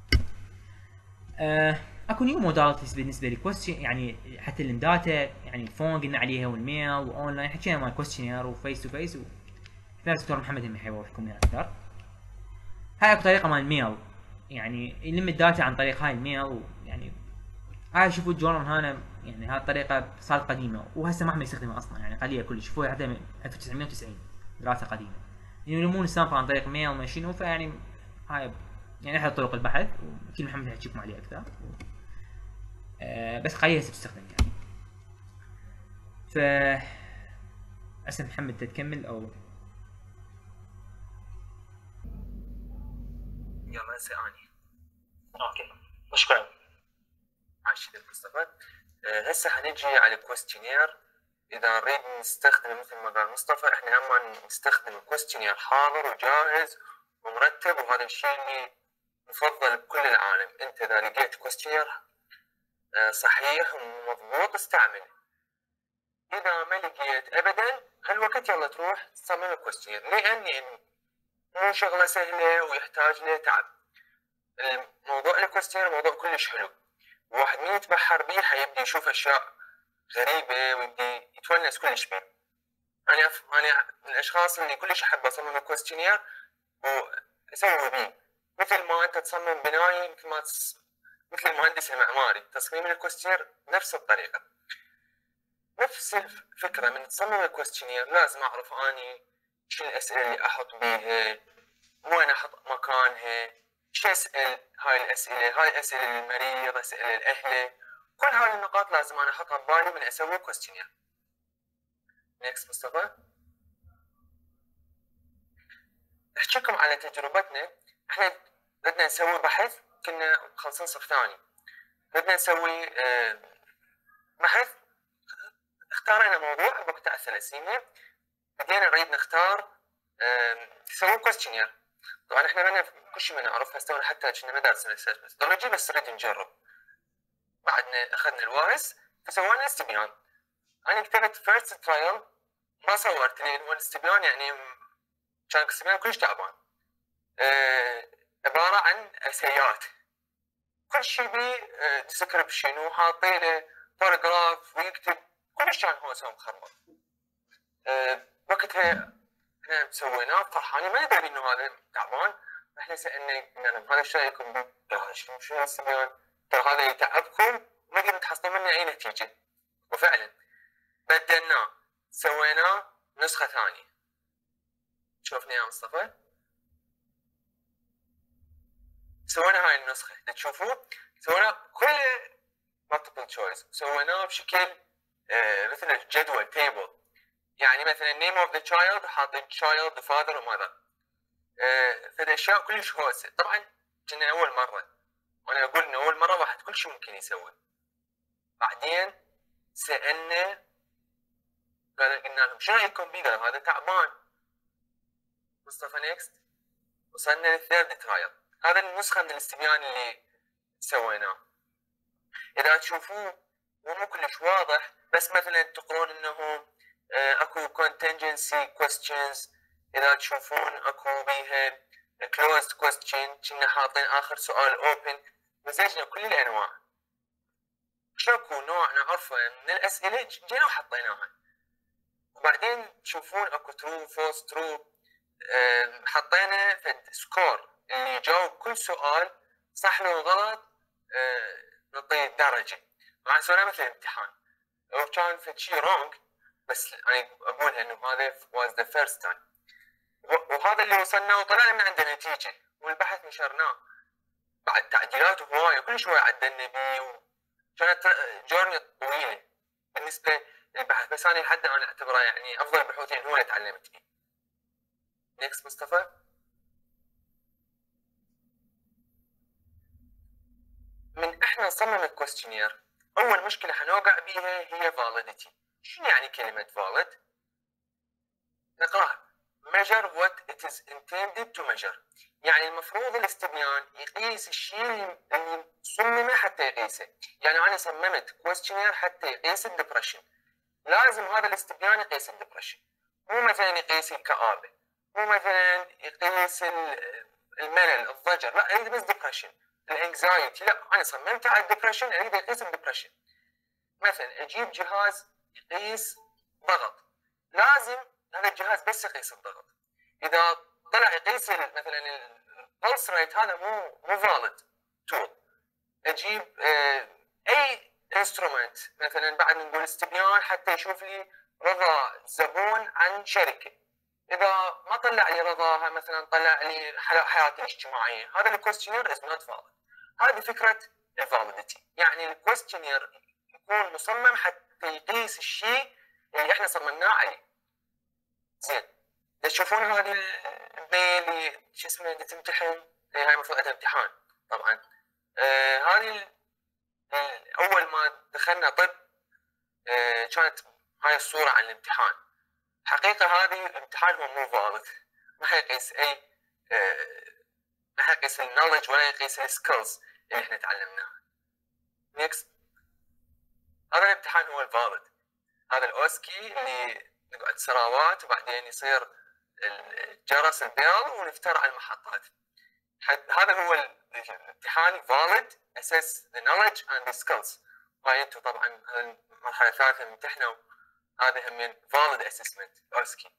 اكو نيو موداليتيز بالنسبه للكويستشن، يعني حتى الداتا يعني الفون قلنا عليها والميل واونلاين حكينا مال كويستشنير وفيس تو فيس دكتور محمد هم حيوضحكم اياها اكثر. هاي اكو طريقه مال الميل، يعني يلم الداتا عن طريق هاي الميل، يعني هاي شوفوا الجورنال هنا يعني هاي الطريقه صارت قديمه وهسه ما حد يستخدمها اصلا، يعني قليله كلش. شوفوها حتى من 1990 دراسه قديمه، يعني يلمون السامبل عن طريق ميل ما شنو. فيعني هاي يعني احد طرق البحث وكل محمد يحكيكم عليه اكثر. بس قليل هسه بتستخدم يعني. ف هسه محمد تكمل او يلا هسه اني. اوكي مشكور. عايش مصطفى. هسه حنجي على الكويستشنير. اذا نريد نستخدم مثل ما قال مصطفى، احنا هم نستخدم الكويستشنير حاضر وجاهز ومرتب، وهذا الشيء اللي مفضل بكل العالم. انت اذا لقيت كويستشنير صحيح ومضبوط استعمله. اذا ما لقيت ابدا هالوقت يلا تروح تصمم الكويستشنير، لان يعني مو شغله سهله ويحتاج له تعب. الموضوع الكويستشنير موضوع كلش حلو، واحد من يتبحر بيه حيبدي يشوف اشياء غريبه ويبدي يتونس كلش بيه. انا من الاشخاص اللي كلش احب اصمم الكويستشنير واسوي بيه، مثل ما انت تصمم بناي، مثل المهندس المعماري تصميم الكويستشنير نفس الطريقه. نفس الفكره من تصمم الكويستشنير لازم اعرف اني شو الاسئله اللي احط بيها، وين احط مكانها، شو اسال هاي الاسئله، هاي اسئله للمريض، اسئله لاهله، كل هاي النقاط لازم انا احطها ببالي من اسوي كويستشنير. نيكست مصطفى. احكيكم على تجربتنا. احنا بدنا نسوي بحث، كنا مخلصين صف ثاني، بدنا نسوي بحث. اختارينا موضوع بوقتها على الثلاسيميا، بدينا نريد نختار نسوي كويستشنير. طبعا احنا ما كل شيء ما نعرف، هسه حتى كنا ما دارسين ميثودولوجي، بس نريد نجرب. بعدنا اخذنا الوايس فسوينا استبيان. انا كتبت فيرست ترايل، ما صورت لان الاستبيان يعني كان استبيان كلش تعبان. عباره عن اسيات، كل شيء بيه ديسكربشن وحاطينه باراجراف ويكتب، كلش كان هو سوى مخربط. وقتها احنا سويناه فرحانين، ما ندري انه هذا تعبان. احنا سالنا قلنا هذا ايش رايكم به؟ قال شنو الاستبيان؟ ترى هذا يتعبكم ما قدرتوا تحصلون منه اي نتيجه. وفعلا بدلناه سويناه نسخه ثانيه، شوفني يا مصطفى. سوينا هاي النسخة تشوفوا سوينا كل multiple choice سويناه بشكل مثل جدول table. يعني مثلا name of the child حاطين child the father و mother. فهذه اشياء كلش هوسه. طبعا كنا اول مره وانا اقول ان اول مره واحد كل شيء ممكن يسوي. بعدين سالنا قلنا لهم شنو رايكم بيه؟ قالوا هذا تعبان. مصطفى نيكست. وصلنا للثيرد ترايل. هذا النسخه من الاستبيان اللي سويناه. اذا تشوفوه مو كلش واضح بس مثلا تقرون انه اكو contingency questions. اذا تشوفون اكو بيها closed question كنا حاطين اخر سؤال open. مزجنا كل الانواع. شكو نوع نعرفه من الاسئله جينا وحطيناها. وبعدين تشوفون اكو true false true. حطينا فد سكور اللي يجاوب كل سؤال صح لو غلط نعطيه درجه. مع سؤال مثل الامتحان لو كان فد شيء wrong بس انا اقولها انه هذا was the first time. وهذا اللي وصلنا وطلعنا من عنده نتيجه والبحث نشرناه بعد تعديلات هوايه كل شويه عدلنا بيه. كانت جورني طويله بالنسبه للبحث بس انا لحد الان اعتبره يعني افضل بحوثين هو اللي تعلمت فيه. نيكست مصطفى. من احنا نصمم الكويستشنير اول مشكله حنوقع بيها هي validity. شنو يعني كلمه valid؟ نقراها measure what it is intended to measure. يعني المفروض الاستبيان يقيس الشيء اللي صممه حتى يقيسه. يعني انا صممت كويستشنير حتى يقيس الدبرشن. لازم هذا الاستبيان يقيس الدبرشن. مو مثلا يقيس الكآبه. مو مثلا يقيس الملل الضجر. لا اريد بس ديبرشن. الانكزايتي لا انا صممته على الدبرشن اريد يقيس الدبرشن. مثلا اجيب جهاز يقيس ضغط. لازم هذا الجهاز بس يقيس الضغط. اذا طلع يقيس مثلا البلس ريت هذا مو فاليد تول. اجيب اي انسترومنت مثلا بعد نقول استبيان حتى يشوف لي رضا زبون عن شركه. اذا ما طلع لي رضاها مثلا طلع لي حياتي الاجتماعيه هذا الكويستشنير از نوت فاليد. هذه فكره الفاليديتي. يعني الكويستشنير يكون مصمم حتى يقيس الشيء اللي احنا صممناه عليه. زين تشوفون هذه البنيه اللي شو اسمه اللي تمتحن هاي المفروض عندها امتحان طبعا. هذه اول ما دخلنا طب كانت هاي الصوره عن الامتحان. حقيقه هذه الامتحان هو مو فاليد. ما حيقيس اي ما حيقيس النولج ولا يقيس السكيلز اللي احنا تعلمناها. نيكست. هذا الامتحان هو الفاليد. هذا الاوسكي اللي نقعد سراوات وبعدين يصير الجرس البيل ونفتر على المحطات. هذا هو الامتحان valid assess the knowledge and the skills. هاي انتم طبعا المرحله الثالثه امتحنوا هذا هم valid assessment اوسكي.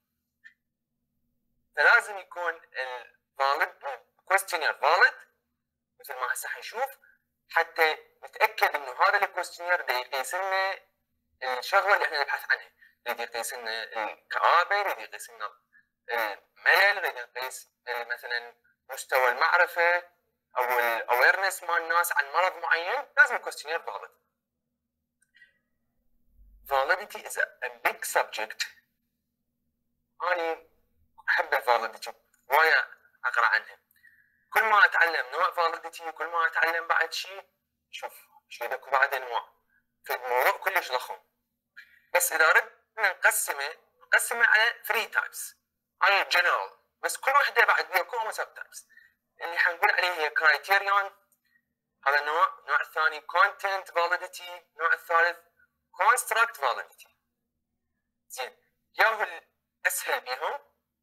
فلازم يكون valid questionnaire valid مثل ما هسه حنشوف حتى نتاكد انه هذا الكويستشنير ده يقيس لنا الشغله اللي احنا نبحث عنها. يريد يقيس لنا الكآبه، يريد يقيس لنا الملل، يريد يقيس مثلا مستوى المعرفه او الاويرنس مال الناس عن مرض معين. لازم الكويستشنير valid. Validity is a big subject. أنا أحب الفاليديتي وايد أقرأ عنها. كل ما أتعلم نوع فاليديتي كل ما أتعلم بعد شيء. شوف شو اكو بعد أنواع. فالموضوع كلش ضخم. بس إذا أردنا نقسمه على 3 types. على الجنرال بس كل واحدة بعد بيكون سب تايبس. اللي حنقول عليه هي criterion. هذا النوع الثاني content validity. النوع الثالث construct validity. زين ياهو الأسهل بيهم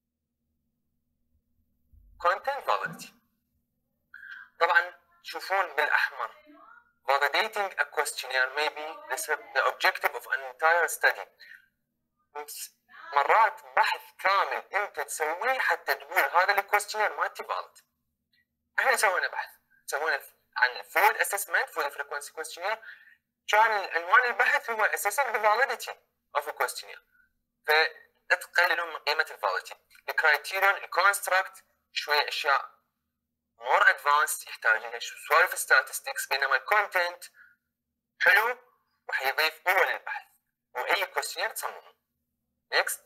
content validity. طبعا تشوفون بالأحمر validating a questionnaire may be the objective of an entire study. مرات بحث كامل انت تسويه حتى تقول هذا الكويستشنير مالتي valid. احنا سوينا بحث سوينا عن food assessment food frequency questionnaire. كان عنوان البحث هو assessing the validity of a questionnaire. تقللون من قيمه الفاليديتي. الكرايتيريون الكونستراكت شويه اشياء مور ادفانس يحتاج لها سوالف ستاتستكس، بينما الكونتنت حلو وحيضيف قوه للبحث واي كويستشنير تصممه. نيكست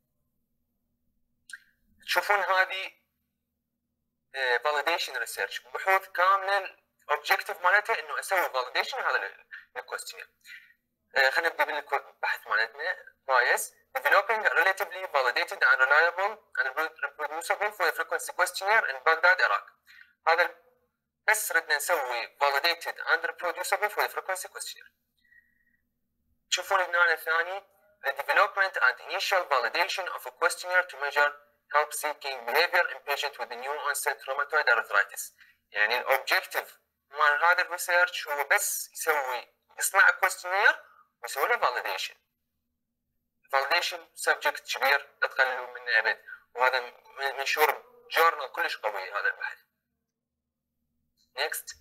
تشوفون هذه فاليديشن ريسيرش، بحوث كامله الاوبجيكتيف مالتها انه اسوي فاليديشن هذا الكويستشنير. خلينا نبدا بالبحث مالتنا. بايس developing a relatively validated and reliable and reproducible full frequency questionnaire in Baghdad, Iraq. هذا بس ردنا نسوي validated and reproducible full frequency questionnaire. تشوفون هنا الثاني the development and initial validation of a questionnaire to measure help seeking behavior in patients with new onset rheumatoid arthritis. يعني الاوبجيكتيف مال هذا الريسيرش هو بس يصنع كويستشنير ويسوي له فاليديشن. فاليديشن سبجكت كبير لا تقللون منه ابد، وهذا منشور جورنال كلش قوي هذا البحث. نيكست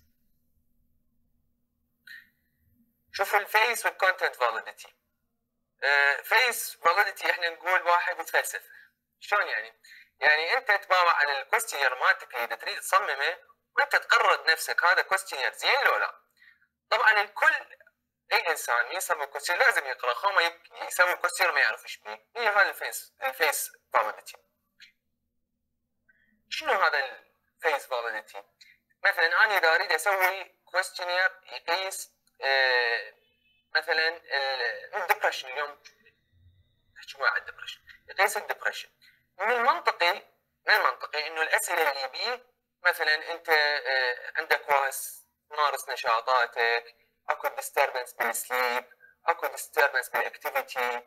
شوفوا الفيس والكونتنت فاليديتي. فيس فاليديتي احنا نقول واحد يتفلسف. شلون يعني؟ يعني انت تباوع على الكويستشنير مالتك اللي تريد تصممه وانت تقرر بنفسك هذا كويستشنير زين لو لا. طبعا الكل اي انسان يسوي كويستشنير لازم يقرا، خو ما يسوي كويستشنير ما يعرف ايش بيه. هي هذا الفيس فاليديتي. شنو هذا الفيس فاليديتي؟ مثلا انا اذا اريد اسوي كويستشنير يقيس مثلا الدبرشن، اليوم نحكي عن الدبرشن، يقيس الدبرشن. من المنطقي انه الاسئله اللي بيه مثلا انت عندك واس تمارس نشاطاتك، اكو ديستربنس بالسليب، اكو ديستربنس بالاكتيفيتي،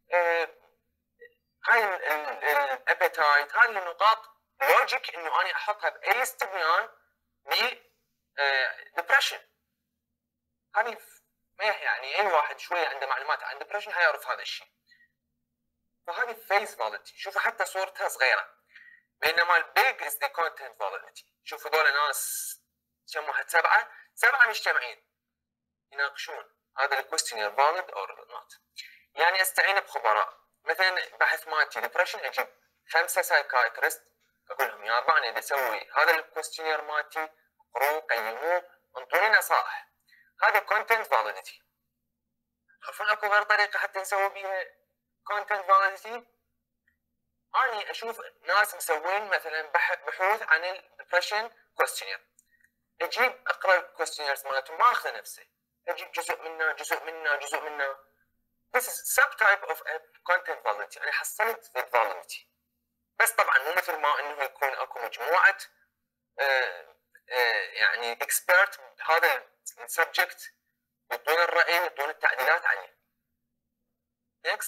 هاي الابيتايت، هذه النقاط لوجيك انه انا احطها باي استبيان ب ديبرشن. هذه يعني اي واحد شويه عنده معلومات عن ديبرشن حيعرف هذا الشيء. فهذه فيس فاليديتي. شوفوا حتى صورتها صغيره. بينما البيج از ذا كونتنت فاليديتي. شوفوا دول ناس كم واحد؟ سبعه مجتمعين يناقشون هذا الكويستشنير فاليد اور نوت. يعني استعين بخبراء، مثلا بحث مالتي ديبرشن اجيب 5 سايكايترست اقول لهم يا ربع انا اذا اسوي هذا الكويستشنير مالتي اقروه قيموه انطوني نصائح. هذا كونتنت فاليديتي. تعرفون اكو غير طريقه حتى نسوي بيها كونتنت فاليديتي؟ اني اشوف ناس مسوين مثلا بحوث عن الدبرشن كويستشنير، اجيب اقرا الكويستشنيرز مالتهم ما اخذ نفسه، اجيب جزء منه. This is subtype of a content validity. انا حصلت validity. بس طبعا مو مثل ما انه يكون اكو مجموعه يعني اكسبيرت هذا السبجكت بدون الراي بدون التعديلات عليه. next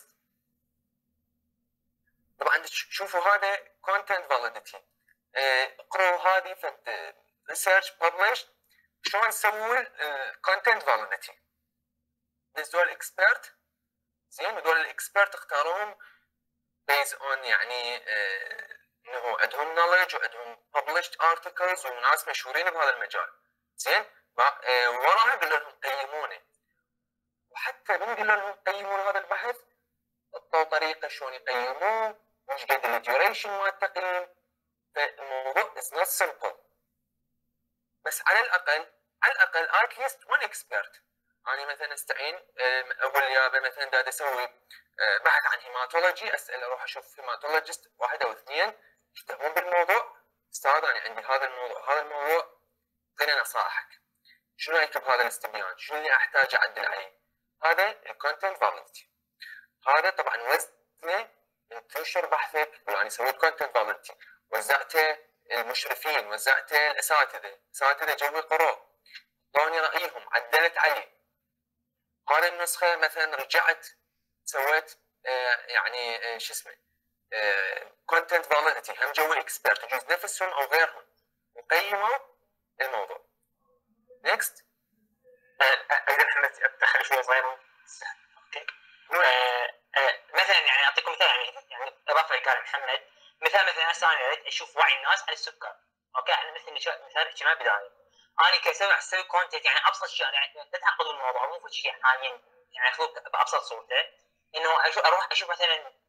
طبعا شوفوا هذا content validity. اقروا هذه في research published شلون نسوي content validity. دول اكسبيرت زين، ودول الاكسبيرت اختاروهم based on يعني انه عندهم knowledge وعندهم published articles وناس مشهورين بهذا المجال. زين وراها قلنا لهم قيمونه، وحتى من قلنا لهم قيمون هذا البحث حطوا طريقه شلون يقيموه، وش قد الديوريشن مال التقييم. فالموضوع is not simple. بس على الاقل at least one expert. أنا مثلا استعين اقول يابا مثلا دا اسوي بحث عن هيماتولوجي، اسال اروح اشوف هيماتولوجيست واحد او اثنين يهتمون بالموضوع. استاذ انا عندي هذا الموضوع اعطيني نصائحك، شنو اكتب هذا الاستبيان، شنو اللي احتاج اعدل عليه. هذا الكونتنت فاليديتي. هذا طبعا وزنه من تنشر بحثك، يعني سويت كونتنت فاليديتي وزعته المشرفين، وزعته الاساتذه جوي قروا اعطوني رايهم، عدلت عليه. هذه النسخه مثلا رجعت سويت يعني شو اسمه كونتنت فاليديتي هم جوي اكسبيرت يجوز نفسهم او غيرهم وقيموا الموضوع. نيكست اقدر محمد ادخل شويه صغيره. اوكي مثلا يعني اعطيكم مثال، يعني اضافه اللي قال محمد، مثلا انا اريد اشوف وعي الناس عن السكر. اوكي احنا مثال اجتماع بدايه، انا كاسوي كونتنت يعني ابسط شيء، يعني لا تعقدوا الموضوع، مو في شيء حاليا يعني اخذوه بابسط صورته، انه اروح اشوف مثلا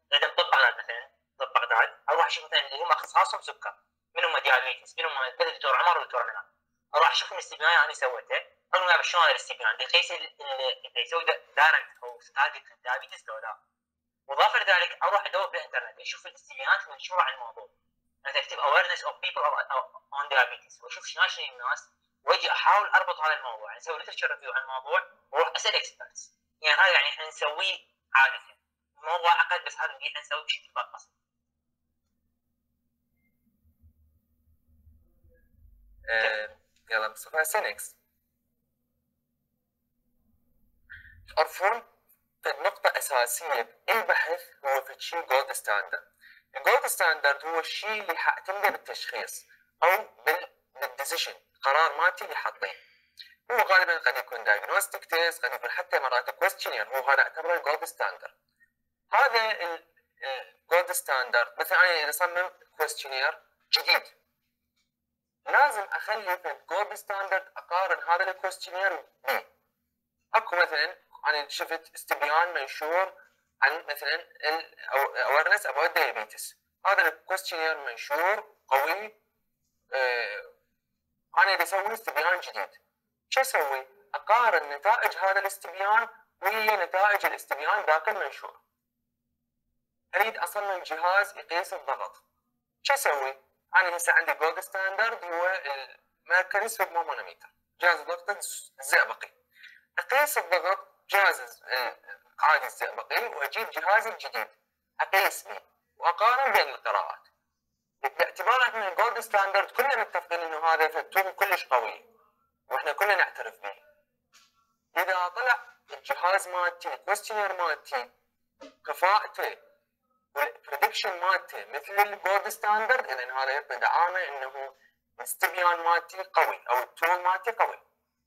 اذا بطب بغداد مثلا، طب بغداد اروح اشوف مثلا اللي هم اختصاصهم سكر، من هم ديابيتس، من هم الدكتور عمر والدكتور منال، اروح اشوف الاستبيان انا سويته، اقول لهم شلون هذا الاستبيان يقيس اللي يسوي دايركت او ستاتيك الديابيتس لو لا. واضافه لذلك اروح ادور بالانترنت اشوف الاستبيانات المنشوره عن الموضوع، مثلا اكتب awareness of people on diabetes واشوف شنو ناشرين الناس، واجي احاول اربط هذا الموضوع، يعني اسوي ليترشر ريفيو عن الموضوع واروح اسال اكسبرتس. يعني هذا يعني احنا نسويه عاده، الموضوع عقد بس هذا اللي احنا نسويه بشكل بسيط. يلا مصطفى سينكس تعرفون نقطة أساسية بأي بحث هو في شيء جولد ستاندرد. الجولد ستاندرد هو الشيء اللي حاعتمده بالتشخيص أو بالديسيشن، قرار مالتي اللي حاطيه. هو غالبا قد يكون دايجنوستيك تيست، قد يكون حتى مرات كويستشنير، هو هذا اعتبره الجولد ستاندرد. هذا الجولد ستاندرد مثلا أنا إذا أصمم كويستشنير جديد لازم أخلي في الجولد ستاندرد أقارن هذا الكويستشنير به. اكو مثلا انا شفت استبيان منشور عن مثلا awareness about diabetes، هذا الكويستشنير منشور قوي، انا بدي اسوي استبيان جديد، شو اسوي؟ اقارن نتائج هذا الاستبيان ويا نتائج الاستبيان ذاك المنشور. اريد اصمم جهاز يقيس الضغط، شو اسوي؟ انا هسه عندي جولد ستاندرد هو الميركوري سفيغمومانومتر، جهاز الضغط الزئبقي. اقيس الضغط جهاز عادي الزئبقي واجيب جهازي الجديد اقيس به واقارن بين القراءات. باعتبار ان الجولد ستاندرد كلنا متفقين انه هذا فالتول كلش قوي واحنا كلنا نعترف به. اذا طلع الجهاز مالتي الكويستشنير مالتي كفاءته والبريدكشن مالته مثل الجولد ستاندرد، اذا هذا يعطي دعامه انه الاستبيان مالتي قوي او التول مالتي قوي.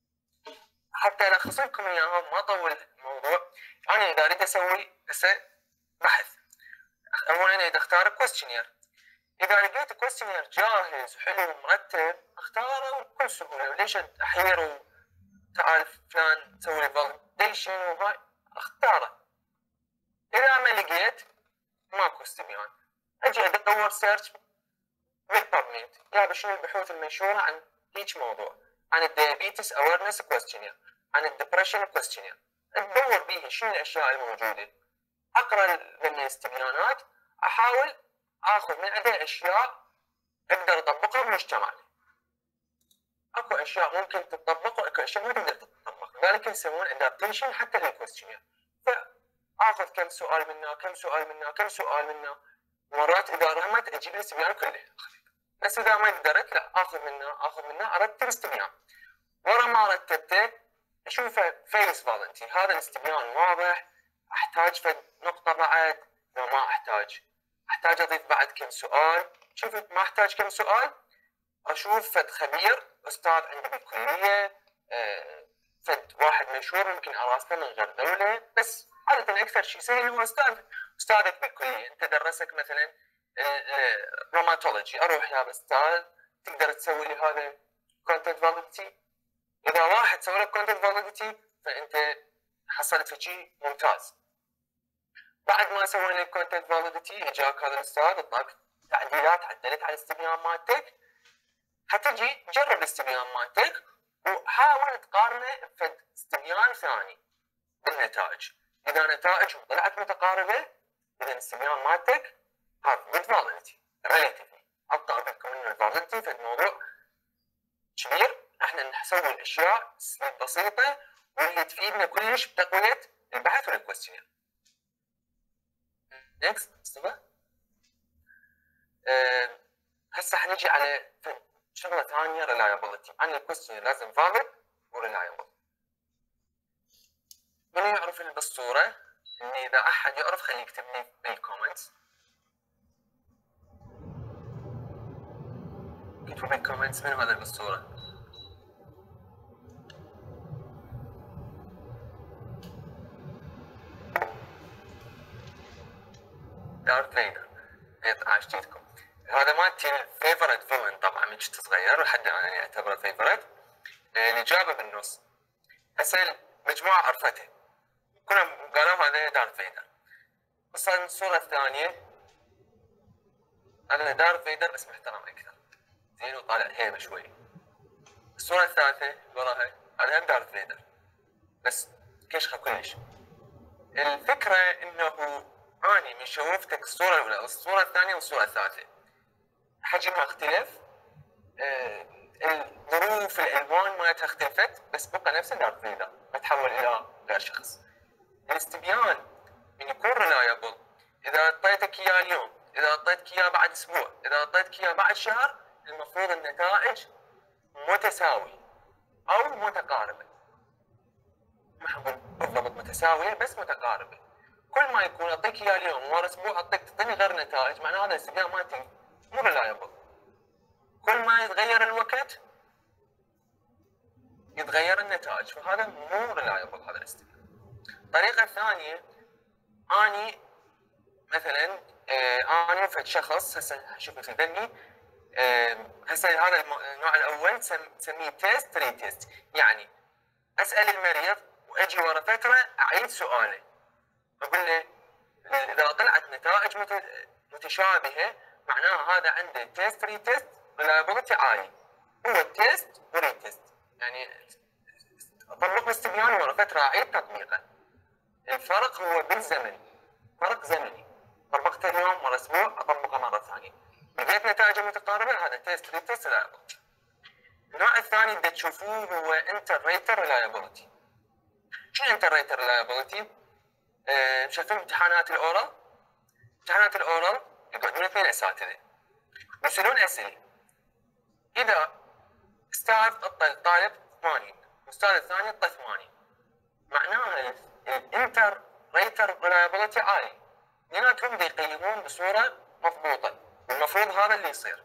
حتى الخص لكم اياها ما اطول الموضوع، انا اذا اريد اسوي هسه بحث، اولا اذا اختار كويستشنير، اذا لقيت كويستشنير جاهز وحلو ومرتب اختاره بكل سهوله، وليش احير تعال فلان سوي فاليديشن وهاي، اختاره. اذا ما لقيت ماكو استبيان اجي ادور سيرش بالبابميد جاب شنو البحوث المنشوره عن هيك موضوع، عن الديابيتس اويرنس كويستشنير، عن الدبرشن كويستشنير، ادور بيه شنو الاشياء الموجوده، اقرا من الاستبيانات، احاول اخذ من عندها اشياء اقدر اطبقها بمجتمعي. اكو اشياء ممكن تطبق واكو اشياء ما تقدر تطبق، لذلك يسمون ادابتيشن حتى للكويستشنير. فاخذ كم سؤال منا كم سؤال منا كم سؤال منا، مرات اذا رحمت اجيب الاستبيان كله، بس اذا ما قدرت لا اخذ منه ارتب استبيان. ورا ما رتبته اشوفه فيس فالنتي، هذا الاستبيان واضح، احتاج فد نقطه بعد لو ما احتاج اضيف بعد كم سؤال، شفت ما احتاج كم سؤال اشوف فد خبير استاذ عندي بالكليه، فد واحد مشهور يمكن اراسله من غير دوله، بس عاده اكثر شيء سهل هو استاذك بالكليه، انت درسك مثلا روماتولوجي، اروح يا استاذ تقدر تسوي لي هذا كونتنت فاليديتي. اذا واحد سوى لك كونتنت فاليديتي فانت حصلت شيء ممتاز. بعد ما سوينا لك كونتنت فاليديتي اجاك هذا الاستاذ اعطاك تعديلات، عدلت على الاستبيان مالتك، حتجي جرب الاستبيان مالتك وحاول تقارنه بفد استبيان ثاني بالنتائج. اذا نتائجهم طلعت متقاربه اذا الاستبيان مالتك هذا جود فاليديتي ريليتيفلي. ابقى اقول لكم انه الفاليديتي في الموضوع كبير، احنا نسوي الاشياء بسيطه واللي تفيدنا كلش بتقويه البحث والكويستشنير. نكست مصطفى. هسه حنجي على شغله ثانيه ريلايبلتي. عن الكويستشنير لازم فاليد وريلايبل. من يعرف اللي بالصوره؟ اني اذا احد يعرف خليه يكتب لي بالكومنتس. اكتبوا بالكومنتس من هذا اللي بالصوره. دارث فيدر عاشتيتكم. هذا مالتي الفيفورت فيلن طبعا من كنت صغير لحد الان يعني اعتبره فيفورت. الاجابه بالنص. هسه المجموعه عرفته كلهم قالوا هذا دارث فيدر. مثلا الصورة الثانية أنا دارث فيدر بس محترم أكثر، زين وطالع هيبة شوي. الصورة الثالثة وراها أنا هم دارث فيدر بس كشخة كلش. الفكرة إنه أني من شوفتك الصورة الأولى والصورة الثانية والصورة الثالثة حجمها اختلف، الظروف الألوان مالتها اختلفت، بس بقى نفس دارث فيدر ما تحول إلى غير شخص. الاستبيان من يكون ريلايبل إذا أعطيتك إياه اليوم، إذا أعطيتك إياه بعد أسبوع، إذا أعطيتك إياه بعد شهر، المفروض النتائج متساوية أو متقاربة. ما حقول بالضبط متساوية بس متقاربة. كل ما يكون أعطيك إياه اليوم ورا أسبوع أعطيك تعطيني غير نتائج، معناه هذا الاستبيان مالتي مو ريلايبل. كل ما يتغير الوقت يتغير النتائج، فهذا مو ريلايبل هذا الاستبيان. الطريقة الثانية اني مثلا اني فد شخص هسه شوف مثل ذني هسه هذا النوع الاول نسميه تيست ريتيست، يعني اسال المريض واجي ورا فتره اعيد سؤاله اقول له اذا طلعت نتائج متشابهه معناها هذا عنده تيست ريتيست ريلايبيلتي عالي. هو تيست وريتيست يعني اطبق الاستبيان ورا فتره اعيد تطبيقه. الفرق هو بالزمن، فرق زمني، طبقته اليوم مرة اسبوع اطبقه مرة ثانية لقيت نتائج متقاربة، هذا تيست ريتيست ريلايبيلتي. النوع الثاني اللي تشوفوه هو انتر-ريتر ريلايبيلتي. شنو انتر-ريتر ريلايبيلتي؟ شايفين امتحانات الاورال؟ امتحانات الاورال يقعدون اثنين اساتذة يسألون اسئلة، اذا استاذ اعطى الطالب 80 والاستاذ الثاني اعطى 80 معناها الانتر ريتر ريلايبيلتي عالي، اثنيناتهم بيقيمون بصوره مضبوطه، المفروض هذا اللي يصير.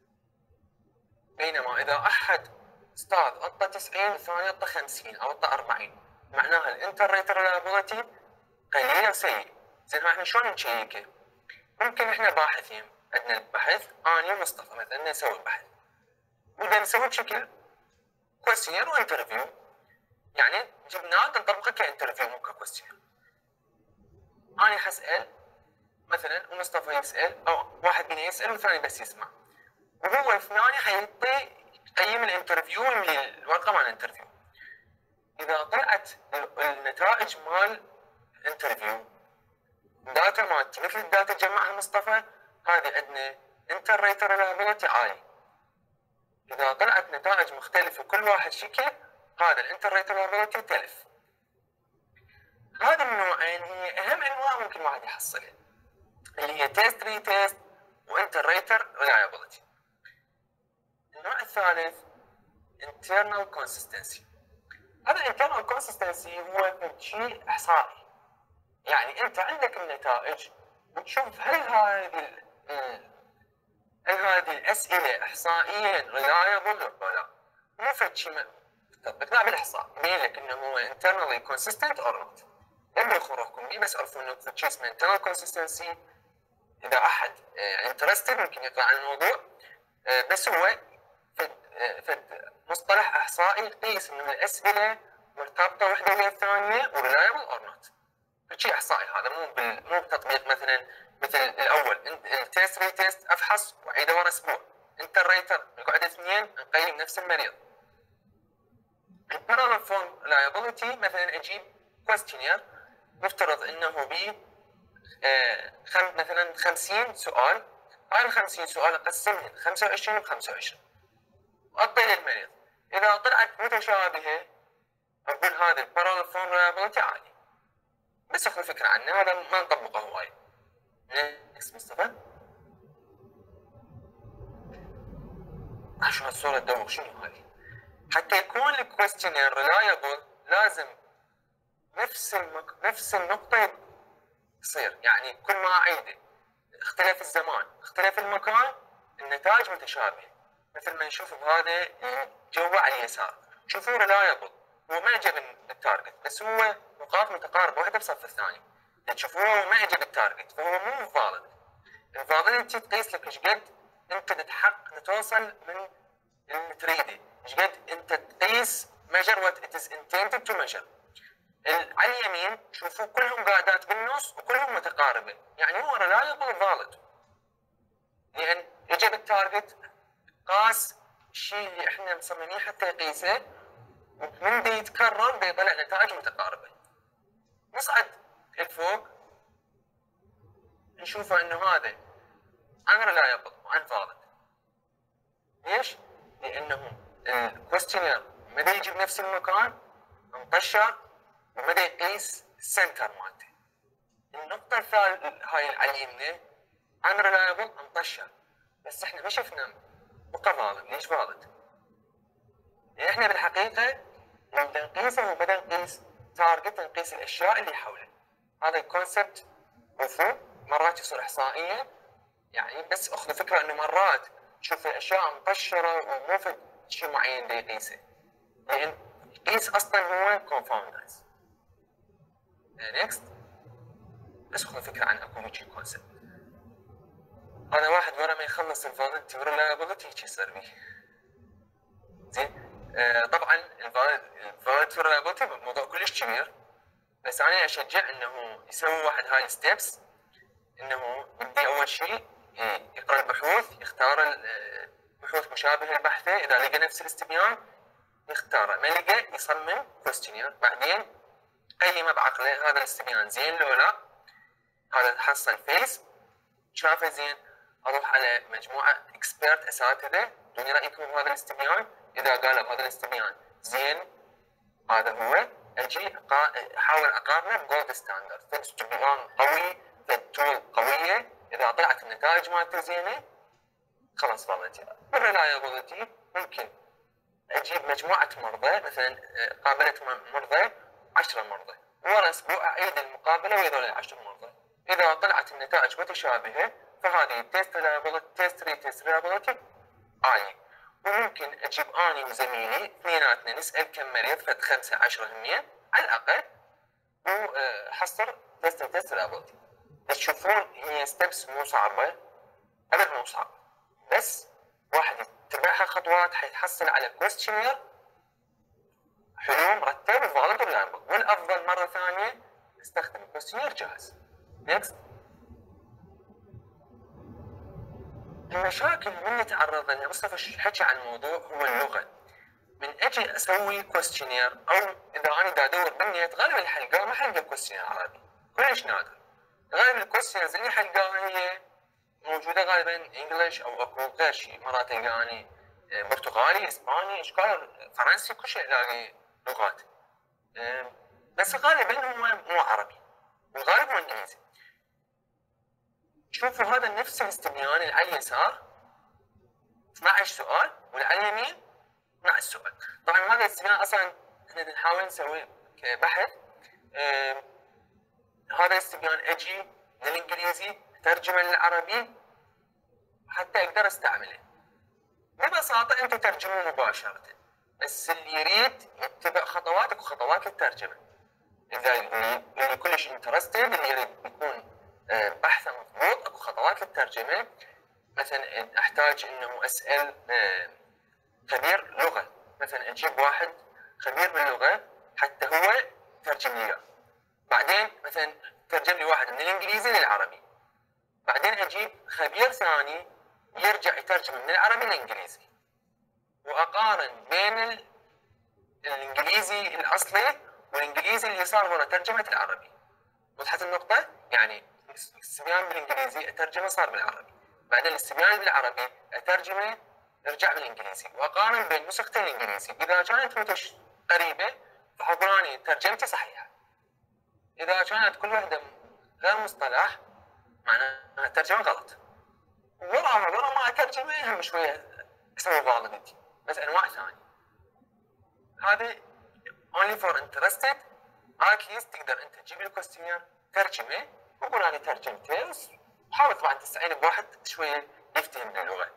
بينما اذا احد استاذ اعطى 90 والثاني اعطى 50 او اعطى 40 معناها الانتر ريتر ريلايبيلتي قليل وسيء. زين احنا شلون نشيكه؟ ممكن احنا باحثين عندنا البحث اني ومصطفى مثلا نسوي بحث وبدنا نسوي بشكل كويستشنير وانترفيو، يعني جبناه نطبقه كانترفيو مو ككويستشنير. أنا حسأل مثلا ومصطفى يسأل أو واحد منا يسأل والثاني بس يسمع، وهو الثاني حيعطي يقيم الانترفيو ويملي الورقة مال الانترفيو. إذا طلعت النتائج مال الانترفيو داتا مالتي مثل الداتا جمعها مصطفى هذه عندنا انتر ريتر ريلايبيلتي عالي. إذا طلعت نتائج مختلفة كل واحد شكل هذا الانتر ريتر ريلايبيلتي تلف. هذه النوعين هي اهم انواع ممكن واحد يحصلها اللي هي تيست ريتيست وانتر ريتر ريلايبيلتي. النوع الثالث internal consistency. هذا internal consistency هو شيء احصائي، يعني انت عندك النتائج وتشوف هل هذه الاسئله احصائيا ريلايبل ولا لا، مو فد شيء تطبيق لا بالاحصاء يبين لك انه هو internally consistent or not. لما يخرجكم بيه بس عرفوا انه في شيء اسمه internal consistency. اذا احد interested ممكن يقرا عن الموضوع، بس هو فد مصطلح احصائي يقيس انه الاسئله مرتبطه وحده ويا الثانيه وريلايبل اور نوت. شيء احصائي هذا مو بتطبيق مثلا مثل الاول التيست ريتيست افحص واعيده ورا اسبوع، انتر ريتر نقعد اثنين نقيم نفس المريض. البارالل فورم ريلايبيلتي مثلا اجيب كويستشنير نفترض انه به مثلا 50 سؤال، هاي ال 50 سؤال اقسمهم 25 ب 25 واعطي للمريض، اذا طلعت متشابهه اقول هذا البارالل فورم ريلايبيلتي عالي. بس اخذ فكره عنه هذا ما نطبقه هواي. نكست مصطفى. شو هالصوره تدوخ شنو هذه؟ حتى يكون الكويستشنير ريلايبل لازم نفس النقطه تصير، يعني كل ما اعيده اختلف الزمان اختلف المكان النتائج متشابهه. مثل ما نشوف بهذا الجو على اليسار شوفوا ريلايبل هو ما جاب التارجت بس هو نقاط متقاربه واحده بصف الثاني، تشوفوا هو ما جاب التارجت فهو مو فالid. الفاليديتي تقيس لك ايش قد انت تتحقق توصل من اللي تريده، ايش قد انت تقيس measure what it is intended to measure. على اليمين شوفوا كلهم قاعدات بالنص وكلهم متقاربه، يعني هو ريلايبل فالid، لان اجى بالتارجت قاس الشيء اللي احنا مصممين حتى يقيسه، ومن دا يتكرر دا يطلع نتائج متقاربه. نصعد لفوق نشوفه انه هذا unreliable وunvalid. ليش؟ لانه الكويستشنير ما دا يجي بنفس المكان، مطشر، وما دا يقيس السنتر مالته. النقطة الثالثة هاي على اليمين unreliable مطشر، بس احنا ما شفنا بقى فالid. ليش فالid؟ لان احنا بالحقيقة لما نقيسه وبدأ نقيس تارجت، نقيس الاشياء اللي حوله. هذا الكونسبت مفهوم؟ مرات يصير احصائيا، يعني بس اخذ فكرة انه مرات تشوف الاشياء مطشرة ومو في شيء معين دا يقيسه، لان يقيس اصلا هو كونفاوندرز. نيكست، بس خذ فكرة عن اكو هيجي كونسبت. هذا واحد ورا ما يخلص الفاليديتي والريلايبلتي هيك يصير بيه. زين، طبعا الفاليديتي والريلايبلتي موضوع كلش كبير، بس انا اشجع انه يسوي واحد هاي الستبس، انه يبدي اول شيء يقرا البحوث، يختار بحوث مشابهه لبحثه، اذا لقى نفس الاستبيان يختاره، ما لقى يصمم كويستشنير، بعدين قيمه بعقله هذا الاستبيان زين لو لا. هذا حصل فيس شافه زين، اروح على مجموعه اكسبيرت اساتذه، دوني رايكم بهذا الاستبيان، اذا قالوا هذا الاستبيان زين هذا هو، اجي احاول اقارنه بجولد ستاندرد، فد استبيان قوي، فد تول قويه، اذا طلعت النتائج مالته زينه خلاص فاليديتي. بالريلايبلتي ممكن اجيب مجموعه مرضى، مثلا قابلت مرضى 10 مرضى، ورا اسبوع اعيد المقابله ويا ذول 10 مرضى، اذا طلعت النتائج متشابهه فهذه التيست ريلايبلتي عالي. وممكن اجيب اني وزميلي اثنيناتنا نسال كم مريض، فد 5 10 همين على الاقل، وحصر تيست ريلايبلتي. تشوفون هي ستبس مو صعبه، ابدا مو صعبه، بس واحد يتبعها خطوات حيتحصل على كويستشنير حلو مرتب وفالid وريلايبل. والافضل مره ثانيه استخدم كويستشنير جاهز. نيكست، المشاكل اللي نتعرض لها، مصطفى حكى عن الموضوع، هو اللغه. من اجي اسوي كويستشنير، او اذا انا دا ادور بالنت، غالبا الحلقه ما حلقه كويستشنير عربي، كلش نادر. غالبا الكويستشنيرز اللي حلقاها هي موجوده غالبا انجلش او اكو غير شيء، مرات يعني برتغالي، اسباني، اشكال فرنسي، كل شيء الاقي لغات، بس غالبا هو مو عربي، والغالب هو انجليزي. شوفوا هذا نفس الاستبيان اللي على اليسار 12 سؤال، واللي على اليمين 12 سؤال. طبعا هذا الاستبيان اصلا احنا نحاول نسوي كبحث، هذا الاستبيان اجي للانجليزي ترجمه للعربي حتى اقدر استعمله. ببساطه انت ترجمه مباشره، بس اللي يريد يتبع خطواتك وخطوات الترجمه. اذا اللي كلش انترستد، اللي يريد يكون بحثه مضبوط، اكو خطوات للترجمه. مثلا احتاج انه اسال خبير لغه، مثلا اجيب واحد خبير باللغه حتى هو يترجم لي. بعدين مثلا ترجم لي واحد من الانجليزي للعربي، بعدين اجيب خبير ثاني يرجع يترجم من العربي للانجليزي، واقارن بين الانجليزي الاصلي والانجليزي اللي صار ورا ترجمه العربي. وضحت النقطه؟ يعني الاستبيان بالانجليزي اترجمه صار بالعربي، بعدين الاستبيان بالعربي اترجمه ارجع بالانجليزي، واقارن بين نسختين الانجليزي. اذا كانت قريبه فحضراني ترجمتي صحيحه، اذا كانت كل واحده غير مصطلح معناها الترجمه غلط. ورا ما اترجمه هم شويه اسوي فاليديتي، بس انواع ثانيه. هذه only for interested. at least تقدر انت تجيب الكوستينير ترجمه وقول انا ترجمته، وحاول طبعا تستعين بواحد شويه يفتهم اللغه.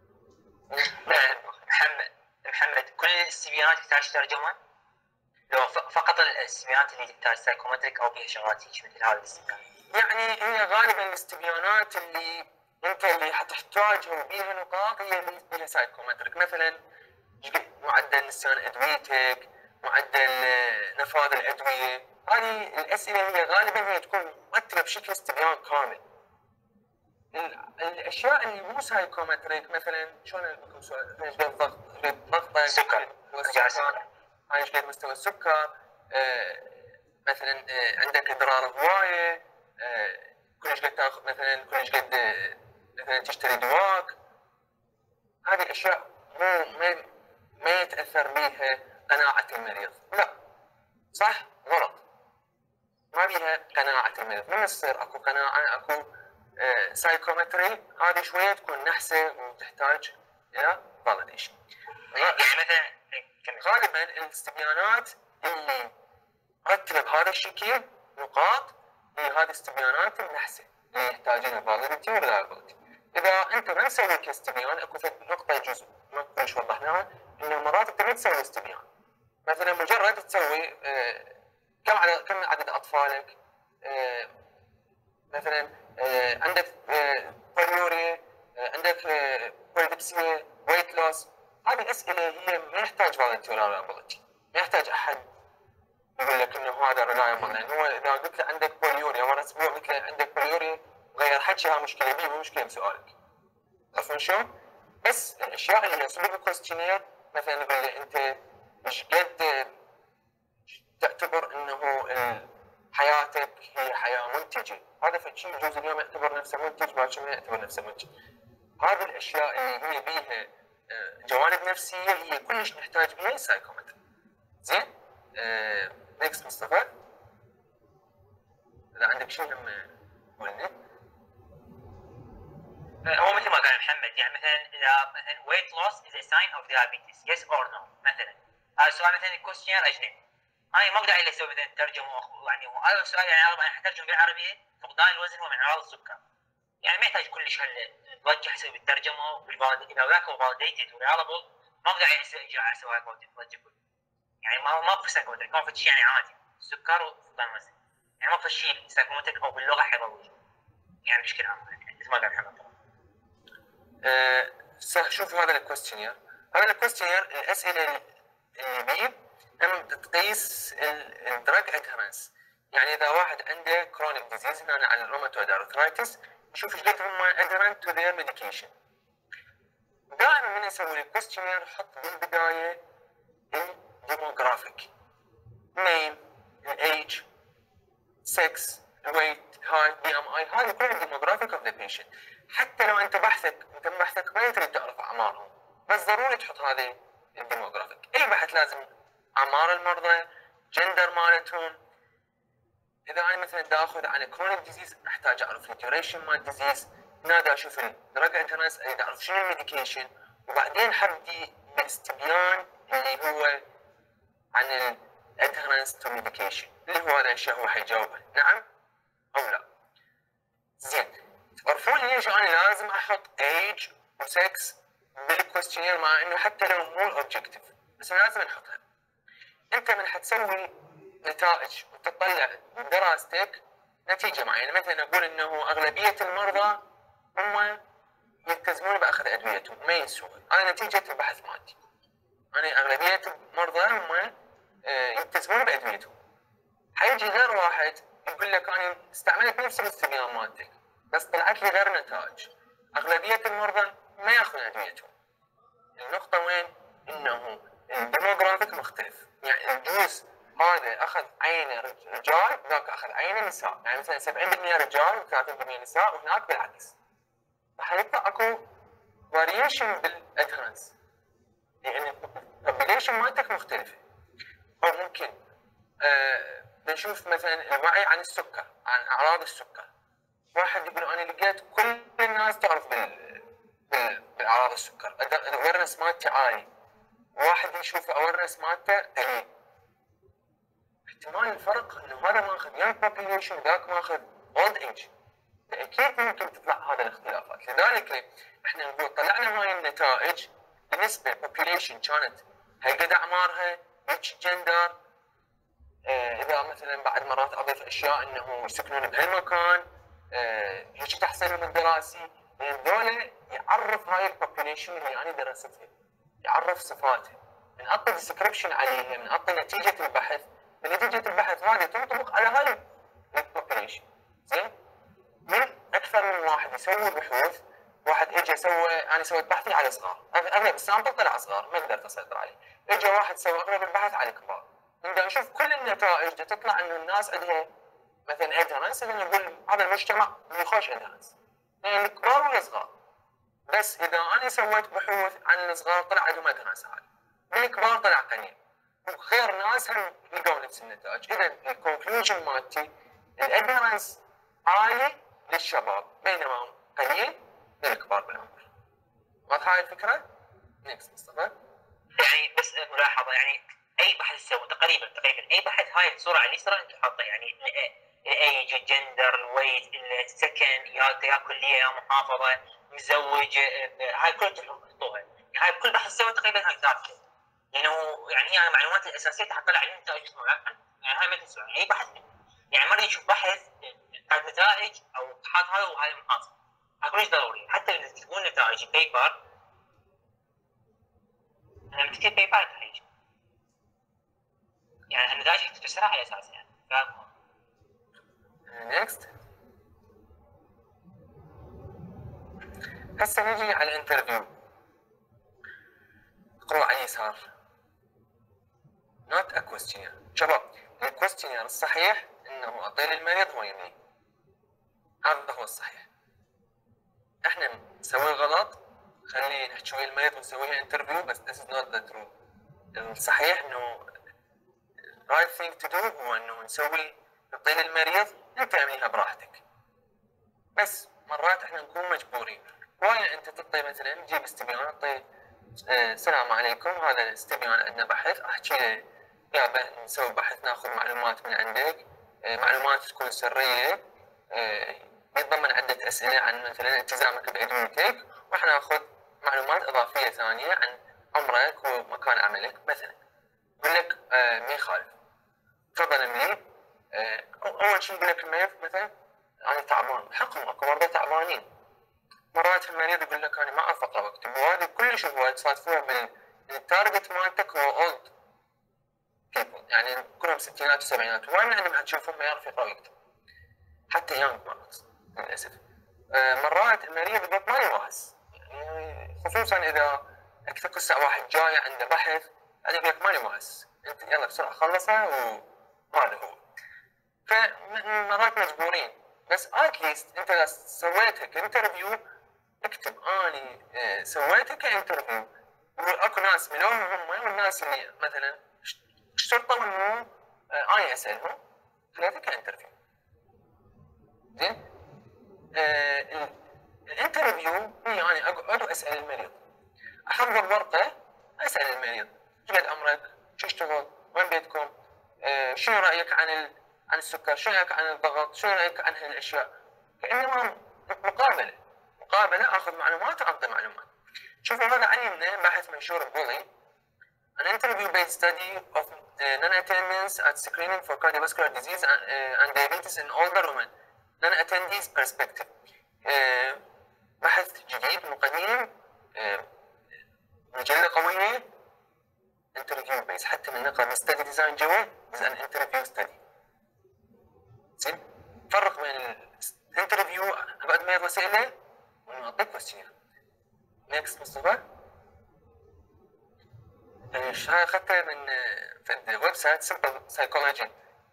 محمد كل الاستبيانات تحتاج ترجمه؟ لو فقط الاستبيانات اللي تحتاج سايكومتريك او بها شغلات مثل هذا الاستبيان؟ يعني هي غالبا الاستبيانات اللي انت اللي حتحتاجها وبيها نقاط هي بيها سايكومتريك، مثلا معدل نسيان ادويتك، معدل نفاذ الادويه، هذه الاسئله هي غالبا هي تكون مرتبه بشكل استبيان كامل. الاشياء اللي مو سايكومتريك مثلا شلون اقول لكم سؤال ايش قد ضغطك السكر. هاي ايش قد مستوى السكر، مثلا عندك ادرار هوايه، كلش قد تاخذ مثلا كلش قد مثلا تشتري دواك. هذه الاشياء ما يتاثر بها قناعه المريض. لا صح غلط، ما بيها قناعه المريض. من يصير اكو قناعه اكو سايكومتري، هذه شويه تكون نحسه وتحتاج الى فاليديشن. يعني مثلا غالبا الاستبيانات اللي مرتبه بهذا الشكل نقاط هي هذه استبيانات النحسه اللي يحتاجونها فاليديتي وريلايبلتي. اذا انت ما مسوي كاستبيان اكو نقطه جزء ما كلش وضحناها، انه مرات انت ما تسوي استبيان. مثلا مجرد تسوي كم عدد اطفالك، مثلا عندك بوليوريا، عندك بوليدبسيا، ويت لوس. هذه الاسئله هي ما يحتاج فاليديتي ولا ريلايبلتي، ما يحتاج احد يقول لك انه هذا ريلايبل. لان هو اذا قلت له عندك بوليوريا ورا اسبوع قلت له عندك بوليوريا غير حكي، ها مشكله بيه مو مشكله بسؤالك. عرفتوا شلون؟ بس الاشياء اللي يصير بالكوستشنير مثلا يقول له انت ايش قد تعتبر انه حياتك هي حياه منتجه، هذا فشي يجوز اليوم يعتبر نفسه منتج باكر ما يعتبر نفسه منتج. هذه الاشياء اللي هي بيها جوانب نفسيه هي كلش نحتاج بيها سايكومتري. زين؟ نكست مصطفى، اذا عندك شيء هم قولنا. هو مثل ما قال محمد، يعني مثلا اذا مثلا weight loss is a sign of diabetes yes or no مثلا، هذا السؤال مثلا الكوستشنير اجنبي، انا ما اقدر اسوي مثلا ترجمه يعني هذا السؤال يعني انا حترجم بالعربيه فقدان الوزن هو من اعراض السكر، يعني ما يحتاج كلش هالضجه حسب بالترجمه اذا ذاك فاليديتد وريلابل ما اقدر اسوي ضجه يعني ما في سايكومتريك، ما في شيء يعني عادي السكر وفقدان الوزن، يعني ما في شيء سايكومتريك او باللغه حيروج يعني بشكل عام يعني مثل ما قال محمد. شوف هذا الكوستشنير، هذا الكوستشنير الاسئله اللي بيه هم تقيس الدراج ادهرنس. يعني اذا واحد عنده كرونيك ديزيز هنا على الروماتويد ارثرايتس يشوف ايش قد هم ادهرنت تو ذير ميديكيشن. دائما من اسوي الكوستشنير حط بالبدايه الديموغرافيك، نيم، الايج، سكس، الويت، هاي، بي ام اي، هذه كلها الديموغرافيك اوف ذا بيشنت. حتى لو انت بحثك ما تريد تعرف اعمارهم، بس ضروري تحط هذه الديموغرافيك. اي بحث لازم اعمار المرضى، جندر مالتهم. اذا انا مثلا دا اخذ عن كرونيك ديزيز احتاج اعرف الديوريشن مال الديزيز، هنا دا اشوف الدرج انترنس، اريد اعرف شنو الميديكيشن، وبعدين حبدي بالاستبيان اللي هو عن الادهرنس تو ميديكيشن، اللي هو هذا الشيء هو حيجاوبه نعم او لا. زين، تعرفون ليش انا لازم احط ايج وسكس بالكوستشنير مع انه حتى لو مو الاوبجكتيف بس لازم نحطها. انت من حتسوي نتائج وتطلع دراستك نتيجه معينه، مثلا اقول انه اغلبيه المرضى هم يلتزمون باخذ ادويتهم ما ينسون، هذه نتيجه البحث مالتي. انا اغلبيه المرضى هم يلتزمون بادويتهم. حيجي غير واحد يقول لك انا استعملت نفس الاستبيان مالتك بس طلعت لي غير نتائج. اغلبيه المرضى ما ياخذون ادويتهم. النقطه وين؟ انه الديموغرافيك مختلف، يعني الجزء هذا اخذ عينه رجال ذاك اخذ عينه نساء، يعني مثلا 70% رجال و30% نساء، وهناك بالعكس. فحيطلع اكو فاريشن بالادهرنس لان البوبيليشن مالتك مختلفه. او ممكن بنشوف مثلا الوعي عن السكر، عن اعراض السكر. واحد يقول انا لقيت كل الناس تعرف بالاعراض السكر، الاويرنس مالتي عالي. واحد يشوف الاويرنس مالته قليل. احتمال الفرق انه هذا ماخذ يونج بوبيليشن وذاك ماخذ اولد ايج، اكيد ممكن تطلع هذه الاختلافات. لذلك احنا نقول طلعنا هاي النتائج بالنسبه بوبيليشن كانت هالقد اعمارها، هيك جندر، اذا مثلا بعد مرات اضيف اشياء انه يسكنون بهالمكان، هيك تحصيلهم الدراسي، لان ذولا يعرف هاي البوبيليشن اللي انا درستها، يعرف صفاتها، من اعطي ديسكربشن عليها، من اعطي نتيجه البحث، فنتيجة البحث هذه تنطبق على هاي البوبيليشن. زين؟ من أكثر من واحد يسوي بحوث، واحد اجى سوى، انا سويت بحثي على صغار، اغلب السامبل طلع صغار ما قدرت اسيطر عليه، اجى واحد سوى اغلب البحث على كبار، نقدر نشوف كل النتائج تطلع انه الناس عندها مثلا ادهرنس، نقول هذا المجتمع بيخش ادهرنس، يعني الكبار والصغار. بس اذا انا سويت بحوث عن الصغار طلع عندهم ادهرنس عالي، من الكبار طلع قليل، وغير ناس هم لقوا نفس النتائج. اذا الكونكلوجن مالتي الادهرنس عالي للشباب بينما قليل للكبار بالعمر. واضحة هاي الفكرة؟ نكست مصطفى. يعني بس ملاحظه، يعني اي بحث تسوي تقريبا اي بحث، هاي الصوره على اليسرى انت حاطه يعني الايج، الجندر، الويت، السكن، ياكل ليه، يا محافظه، مزوج، هاي كلها تحطوها. هاي بكل بحث تسوي تقريبا هاي ثابته، لانه يعني هي المعلومات الاساسيه تحط على النتائج. يعني هاي ما تنسوا اي بحث، يعني مره يشوف بحث بعد نتائج او حاط هاي وهاي محاطه، هاي كلش ضروري. حتى اذا تكتبون نتائج بيبر، انا مكتب بيبر تحيج، يعني النتائج حتفسرها على اساس يعني فاهم. نكست. هسه نجي على الانترفيو. اقرأ على اليسار. not a questionnaire. شباب الكويستشنير الصحيح انه اعطي للمريض ويملي، هذا هو الصحيح. احنا نسوي غلط، خلي نحكي ويا المريض ونسويها انترفيو، بس this is not the true. الصحيح انه right thing to do هو انه نسوي نعطي للمريض انت امليها براحتك. بس مرات احنا نكون مجبورين، وايا انت تعطي مثلا تجيب استبيان تعطي السلام عليكم هذا الاستبيان عندنا بحث، احكي له يا نسوي بحث ناخذ معلومات من عندك، معلومات تكون سريه، يتضمن عده اسئله عن مثلا التزامك بادويتك، واحنا ناخذ معلومات اضافيه ثانيه عن عمرك ومكان عملك مثلا. يقول لك ما يخالف، تفضل املي. اول شيء يقول لك المريض مثلا انا تعبان، حقهم اكو مرضى تعبانين، مرات المريض يقول لك انا ما اعرف اقرا واكتب، وهذه كلش هوايه تصادفوها من التارجت مالتك هو اولد بيبل، يعني كلهم ستينات وسبعينات، وين عندهم حتشوفهم ما يعرف يقرا ويكتب، حتى يانج مرات للاسف. مرات المريض يقول ما يواهز، يعني خصوصا اذا اكتب الساعه واحد جاي عنده بحث، بعدين يقول لك ما يواهز، انت يلا بسرعه خلصها وهذا هو. فمرات مجبورين، بس اتليست انت اذا سويتها كانترفيو اكتب اني سويتها كانترفيو، واكو ناس منهم هم والناس اللي مثلا اشترطوا انه اني اسالهم خليتها كانترفيو. زين؟ الانترفيو هي انا اقعد واسال المريض، احضر ورقه اسال المريض شو قد عمرك؟ شو تشتغل؟ وين بيتكم؟ شنو رايك عن السكر؟ شنو رايك عن الضغط؟ شنو رايك عن هالاشياء؟ كانما مقابله اخذ معلومات واعطي معلومات. شوفوا هذا علمنا بحث منشور بولي an interview-based study of non-attendance at screening for cardiovascular disease and diabetes in older women. Non-attendees perspective. بحث جديد مقدم، مجلة قوية، interview based، حتى من نقرأ study design جوا is an interview study. زين؟ فرق بين الانترفيو بعد ما يرسله وانه اعطيك كويستشنير. نكست مصطفى. هاي اخذتها من الويب سايت Simple Psychology.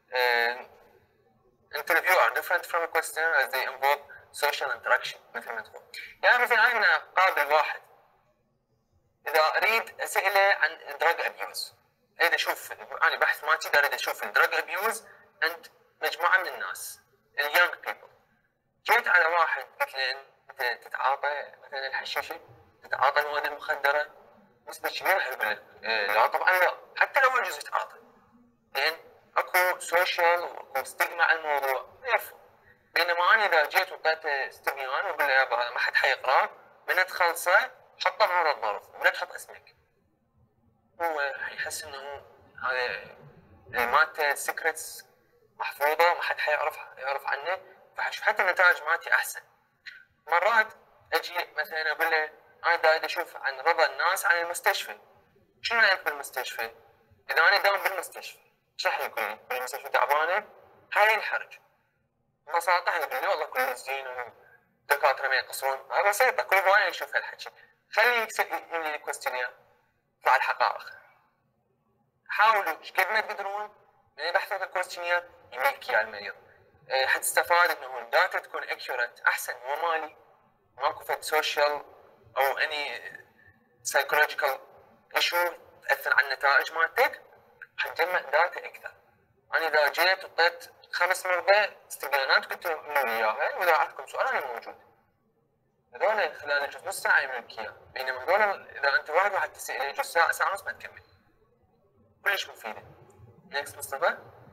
Interview are different from a questionnaire as they involve social interaction مثل ما تقول. يعني مثلا انا قابل واحد اذا اريد اساله عن drug abuse، اريد اشوف انا بحث مالتي اريد اشوف drug abuse عند مجموعه من الناس اليونج بيبل. جيت على واحد قلت له انت تتعاطى مثلا الحشيشه، تتعاطى المواد المخدره؟ نسبه كبيره يقول لك لا طبعا لا، حتى لو يجوز يتعاطى، لان اكو سوشيال واكو ستيغما على الموضوع يرفض. بينما انا اذا جيت وعطيته استبيان واقول له يابا هذا ما حد حيقراه، من تخلصه حطه بهذا الظرف ولا تحط اسمك، هو يحس انه هذا مالته سيكريتس محفوظه ما حد يعرف عنه، فحشوف حتى النتائج مالتي احسن. مرات اجي مثلا اقول له انا دا اشوف عن رضا الناس عن المستشفى، شنو رايك بالمستشفى؟ اذا انا داوم بالمستشفى ايش راح يقول لي؟ يقول لي مثلا شو تعبانه؟ هاي ينحرج. ببساطه يقول لي والله كل زين والدكاتره ما يقصرون، هذا بسيطه كل هوايه يشوف هالحكي. خليه يملي لي كويستشنير مع الحقائق. حاولوا ايش قد ما تقدرون من يبحثوا في الكويستشنير يملك اياه المريض. حتستفاد انه الداتا تكون اكيوريت احسن. مو مالي ماكو فد سوشيال او اني سايكولوجيكال ايشو تاثر على النتائج مالتك، حتجمع داتا اكثر. انا اذا جيت وطيت 5 مرضى استبيانات كنت املوا لي اياها، واذا عندكم سؤال انا موجود. هذول خلال يجوز نص ساعه يملك اياه، بينما هذول اذا انت واحد تساله يجوز ساعه ساعه ونص ما تكمل. كلش مفيده. نكست مصطفى.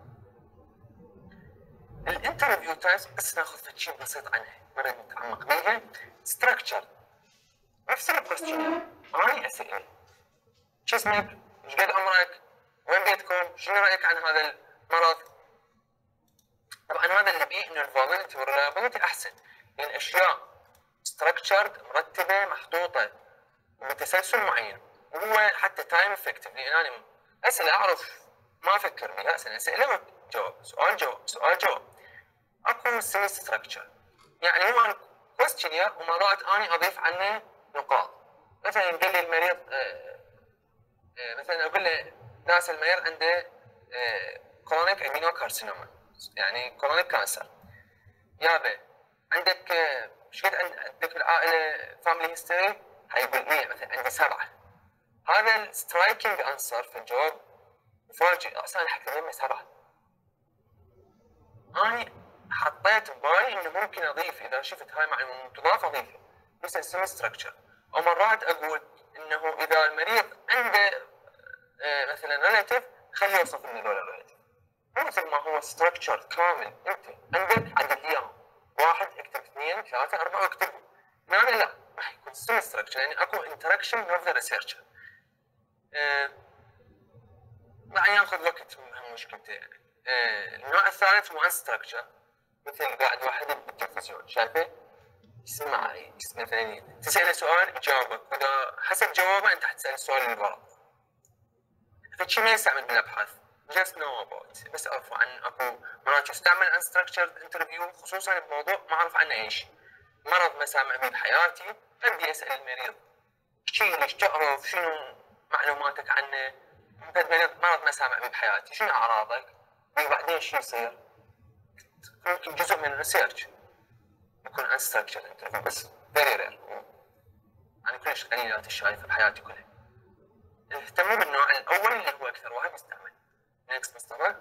الانترفيو تايبس بس ناخذ فد شيء بسيط عنها مره نتعمق بيها. ستراكشر نفس الكويستشنير، اني اسئله شو اسمك؟ ايش قد عمرك؟ وين بيتكم؟ شنو رايك عن هذا المرض؟ طبعا هذا اللي بيه انه الفاليديتي والريلابيلتي احسن، لان اشياء ستراكشرد مرتبه محطوطه بتسلسل معين، وهو حتى تايم افكتيف. لان انا اسئله اعرف ما افكر بها، اسئله جواب سؤال جواب سؤال جواب. اكو سيمي ستراكشر، يعني هو كويستشنير ومرات اني اضيف عنه نقاط. مثلا قال لي المريض مثلا اقول له ناس المريض عنده كرونيك امينو كارسينوما، يعني كرونيك كانسر. يابا عندك ايش قد عندك بالعائله فاميلي هيستوري؟ حيقول لي مثلا عندي 7. هذا السترايكنج انسر في الجواب مفاجئ، اصلا حكيت لهم 7. اني حطيت ببالي انه ممكن اضيف اذا شفت هاي معلومه تضاف اضيفها مثل سيمي ستراكشر. او مرات اقول انه اذا المريض عنده مثلا ريلاتيف خليه يوصف لنا هذول الريلاتيف، مو مثل ما هو ستراكشر كامل. انت عندك عدد اياهم 1 اكتب 2 3 4 اكتبهم. هنا لا، راح يكون سيمي ستراكشر، يعني اكو انتراكشن وذ ذا ريسيرشر. راح ياخذ وقت من مشكلته يعني. النوع الثالث مو ستراكشر، مثل قاعد واحد بالتلفزيون شايفه يسمع مثلا تساله سؤال يجاوبك، واذا حسب جوابه انت حتسال السؤال اللي وراه. فشي ما يستعمل بالابحاث، just know about it. بس اعرفوا عن اكو مرات يستعمل unstructured انترفيو خصوصا بموضوع ما اعرف عنه اي شيء. مرض ما سامع به بحياتي، ابدي اسال المريض شيء ليش تعرف شنو معلوماتك عنه. مرض ما سامع به بحياتي، شنو اعراضك؟ وبعدين شو يصير؟ ممكن جزء من الريسيرش يكون unstructured انترفيو، بس very rare. انا كلش قليلات الشايفه بحياتي كلها. اهتموا بالنوع الاول اللي هو اكثر واحد يستعمل. نكست مصطفى.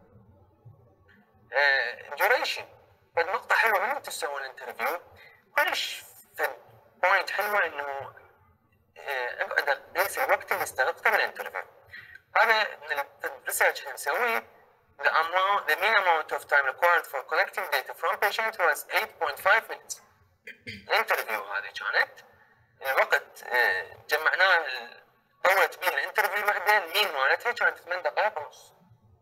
duration فد نقطة حلوة من تسوون انترفيو، كلش فد بوينت حلوة انه اقدر قيس الوقت اللي استغرقته بالانترفيو. هذا من الريسيرش اللي نسويه. the mean amount of time required for collecting data from patient was 8.5 minutes. الانترفيو هذه كانت الوقت جمعناه طولت بيه الانترفيو وحده، المين مالتها كانت 8 دقائق ونص.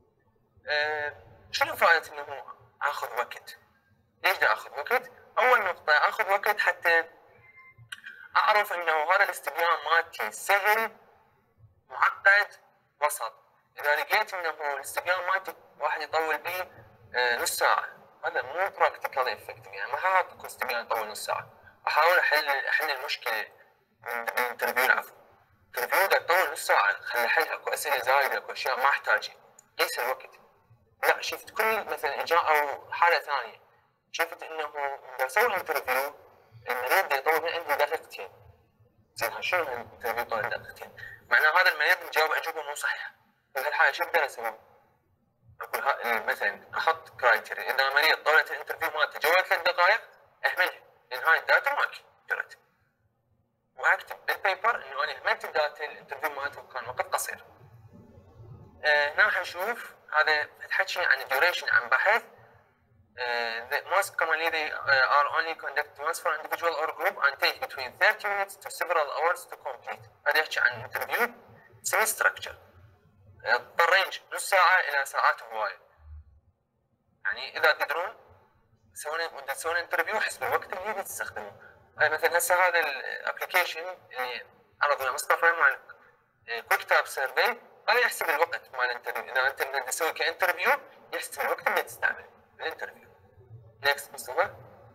شنو فائدة انه اخذ وقت؟ ليش دا اخذ وقت؟ اول نقطة اخذ وقت حتى اعرف انه هذا الاستبيان مالتي سهل معقد وسط. اذا لقيت انه الاستبيان مالتي واحد يطول به نص ساعة، هذا مو براكتيكالي افكتيف، يعني ما حاط استبيان يطول نص ساعة. احاول احل المشكلة من الانترفيو. العفو، الانترفيو دا تطول نص ساعة، خلي احل اكو اسئلة زايدة، اكو اشياء ما احتاجها. قيس الوقت. لا شفت كل مثلا اجاء او حالة ثانية شفت انه اذا اسوي انترفيو المريض دا يطول من عندي دقيقتين. زين شنو الانترفيو طول دقيقتين؟ معناه هذا المريض مجاوب اجوبة مو صحيحة. في هالحالة شو اقدر اسوي؟ اقول مثلا احط كرايتيريا، اذا مريض طولت الانترفيو مالته جوال 3 دقائق اهملها، لان هاي الداتا ما اكيوريت. واكتب بالبيبر انه انا اهملت الداتا، الانترفيو مالته كان وقت قصير. هنا حنشوف هذا الحكي عن الديوريشن عن بحث. most commonly they are only conducted once for individual or group and take between 30 minutes to several hours to complete. هذا يحكي عن انترفيو سيمي ستراكشر. الرينج نص ساعة إلى ساعات هواية. يعني إذا تقدرون تسوون انترفيو حسب الوقت اللي تستخدمه. مثلا هسه هذا الابلكيشن اللي عرضنا مصطفى مع كويك تاب سيرفي، هذا يحسب الوقت مال الانترفيو. اذا انت بدك تسوي كانترفيو يحسب الوقت اللي تستعمله بالانترفيو. نكست مصطفى.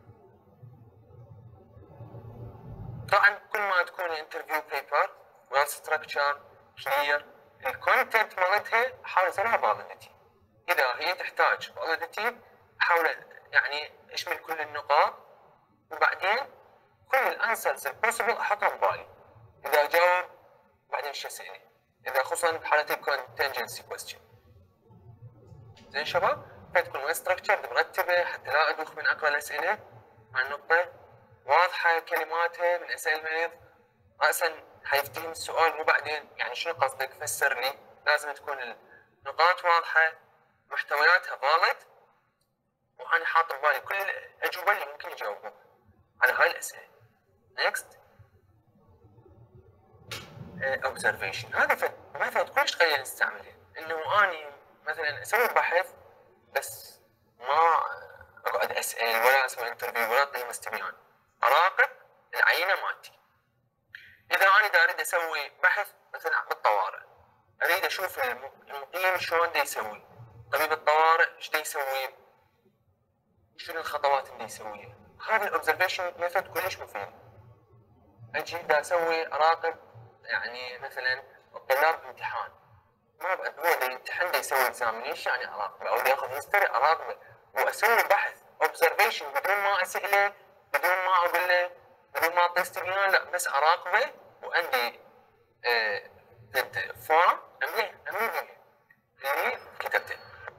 طبعا كل ما تكون الانترفيو بيبر ويل ستراكشر كلير، الكونتنت مالتها حاول اسويها فاليديتي. اذا هي تحتاج فاليديتي احاول يعني اشمل كل النقاط، وبعدين كل الانسرز البوسيبل احطهم ببالي. اذا جاوب بعدين شو اسالي، اذا خصوصا بحاله الكونتنجنسي كويستشن. زين شباب، فتكون ويل ستراكشر مرتبه حتى لا ادوخ من اقرا الاسئله عن النقطه، واضحه كلماتها من اسئله المريض، راسا حيفتهم السؤال مو بعدين يعني شنو قصدك فسر لي. لازم تكون النقاط واضحه، محتوياتها فالid، وانا حاط ببالي كل الاجوبه اللي ممكن يجاوبوها على هاي الاسئله. نكست observation. هذه ميثود كلش قليل نستعملها، انه اني مثلا اسوي بحث بس ما اقعد اسال ولا اسوي انترفيو ولا اعطي مستمعين، اراقب العينه مالتي. اذا انا اريد اسوي بحث مثلا بالطوارئ، اريد اشوف المقيم شلون دا يسوي، طبيب الطوارئ ايش دا يسوي، شنو الخطوات اللي يسويها. هذا الاوبزرفيشن ميثود كلش مفيد. اجي دا اسوي اراقب يعني مثلا الطلاب بامتحان، ما هو دا يمتحن دا يسوي اكزامينيشن يعني اراقبه، او دا ياخذ هيستوري اراقبه، واسوي بحث اوبزرفيشن بدون ما اساله، بدون ما اقول له، بدون ما اعطيه استبيان، لا بس اراقبه وعندي فورم امليه اللي كتبته.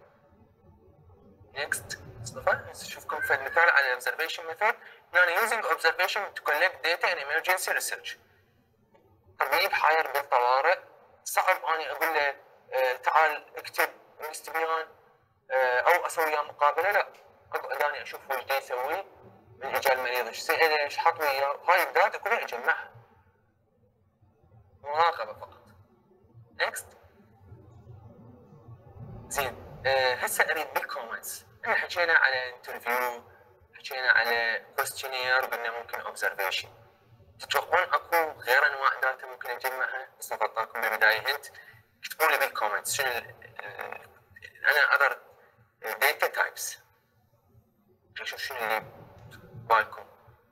نكست مصطفى، نشوفكم في مثال على observation method. يعني using observation to collect data in emergency research. طبيب حاير بالطوارئ، صعب اني اقول له تعال اكتب استبيان او اسوي وياه مقابله، لا اقعد اني اشوف هو ايش دا يسوي، من اجى المريض ايش ساله، ايش حط وياه، هاي الداتا كلها اجمعها، مراقبه فقط. نكست. زين، هسه اريد بالكومنتس. احنا حكينا على انترفيو، حكينا على كويستشنير، قلنا ممكن اوبزرفيشن. تتوقعون اكو غير انواع داتا ممكن نجمعها؟ بس اعطاكم بالبدايه هنت، اكتبوا لي بالكومنتس شنو انا اذر داتا تايبس، نشوف شنو اللي بالكم.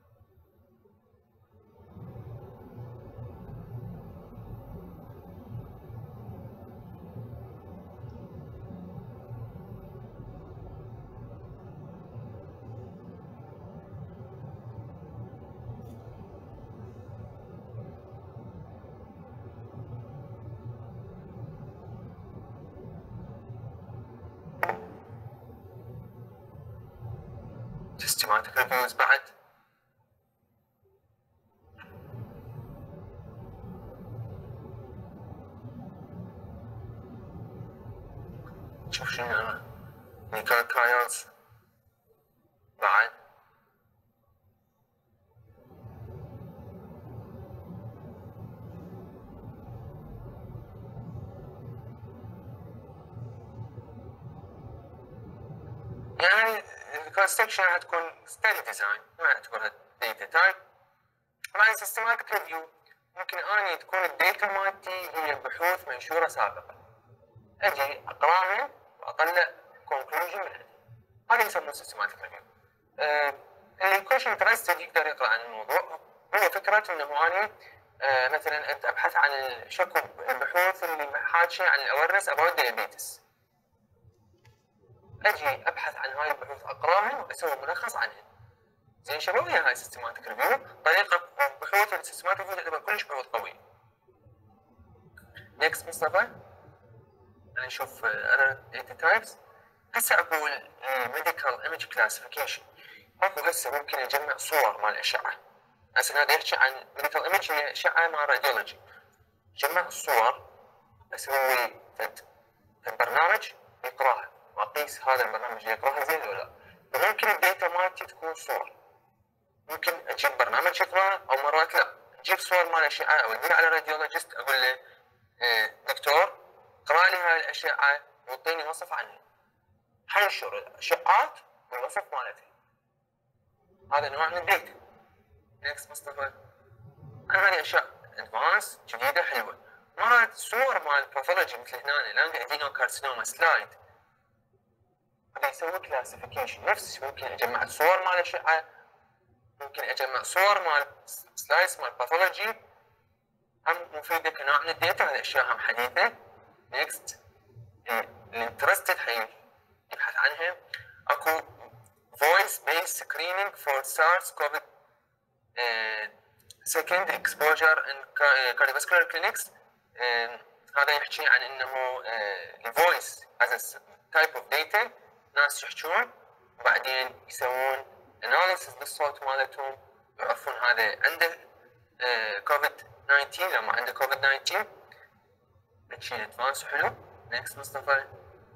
systematic reviews بعد. شوف شنو انا clinical trials بعد. يعني الكونستركشن هتكون ستيل ديزاين، ما اعتبرها داتا تايب. مع سيستماتيك ريفيو ممكن اني تكون الداتا مالتي هي بحوث منشوره سابقا، اجي اقراها واطلع كونكلوجن منها، هذا يسمونه سيستماتيك ريفيو. اللي يكون انترستد يقدر يقرا عن الموضوع. هو فكره انه اني مثلا انت ابحث عن شكو البحوث اللي حاكيه عن الاورنس اباوت دايابيتس، اجي ابحث عن هاي البحوث اقراها واسوي ملخص عنها. زين شباب، هي هاي سيستماتيك ريفيو. طريقه بحوث السيستماتيك ريفيو تعتبر كلش بحوث قويه. نكست مصطفى، نشوف other data types. هسه اقول medical image classification. اكو هسه ممكن اجمع صور مال اشعه. هسه هذا يحكي عن medical image، هي اشعه مال راديولوجي. جمع الصور، اسوي برنامج يقراها واقيس هذا البرنامج يقراها زين ولا لا. وممكن الداتا مالتي تكون صور، ممكن اجيب برنامج يقراها، او مرات لا اجيب صور مال اشعه او ادير على راديولوجيست اقول له دكتور اقرا لي هاي الاشعه واعطيني وصف عنها، حنشر الاشعات والوصف مالتها. هذا نوع من الداتا. نكست مصطفى، انا هذه اشياء ادفانس جديده حلوه، مرات صور مال باثولوجي مثل هنا لانجادينو كارسينوما سلايد هذا يسوي كلاسيفيكيشن. نفس ممكن اجمع صور مال اشعه، ممكن اجمع صور مال سلايدز مال باثولوجي، هم مفيده كنوع من الداتا. هذه اشياء هم حديثه. نيكست الانترستد يبحث عنها. اكو voice based screening for SARS-CoV second exposure in cardiovascular clinics. هذا يحكي عن انه الفويس as a type of data ناس يحجون وبعدين يسوون analysis للصوت مالتهم يعرفون هذا عنده كوفيد 19 لو ما عنده كوفيد 19. هالشيء ادفانس حلو. نيكست مصطفى.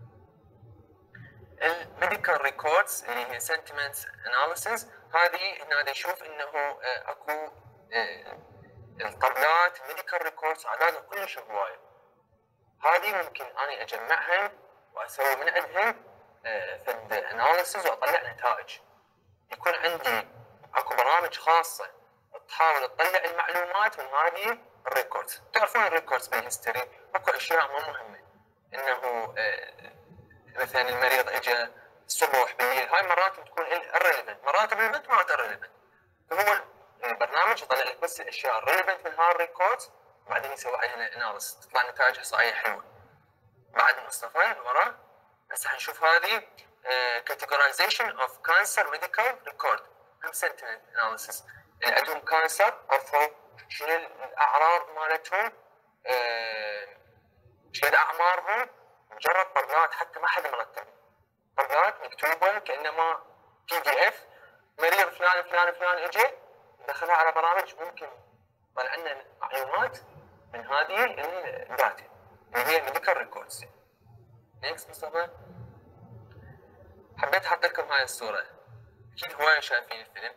الميديكال ريكوردز اللي هي سنتمنتس اناليسيس، هذه هنا يشوف انه اكو الطبلات الميديكال ريكوردز عددها كلش هوايه. هذه ممكن اني اجمعها واسوي من عندها فد اناليسيس واطلع نتائج. يكون عندي اكو برامج خاصه تحاول تطلع المعلومات من هذه الريكوردز. تعرفون الريكوردز بالهيستوري اكو اشياء مو مهمه، انه مثلا المريض اجى الصبح بالليل، هاي مرات بتكون irrelevant، مرات relevant مرات irrelevant. فهو البرنامج يطلع لك بس الاشياء الريليفنت من هاي الريكوردز وبعدين يسوي عليها اناليسيس تطلع نتائج احصائيه حلوه. بعد مصطفى وراه هسه حنشوف هذه categorization of cancer medical record. هم sentiment analysis اللي عندهم كانسر عرفوا شنو الاعراض مالتهم، شنو اعمارهم، مجرد طبلات حتى ما حدا مرتب، طبلات مكتوبه كانما PDF. مريض فلان فلان فلان اجى دخلها على برامج ممكن طلع لنا معلومات من هذه الداتا اللي هي الميديكال ريكوردز. نيكست مصطفى. حبيت احط لكم هاي الصوره، اكيد هوايه شايفين الفيلم.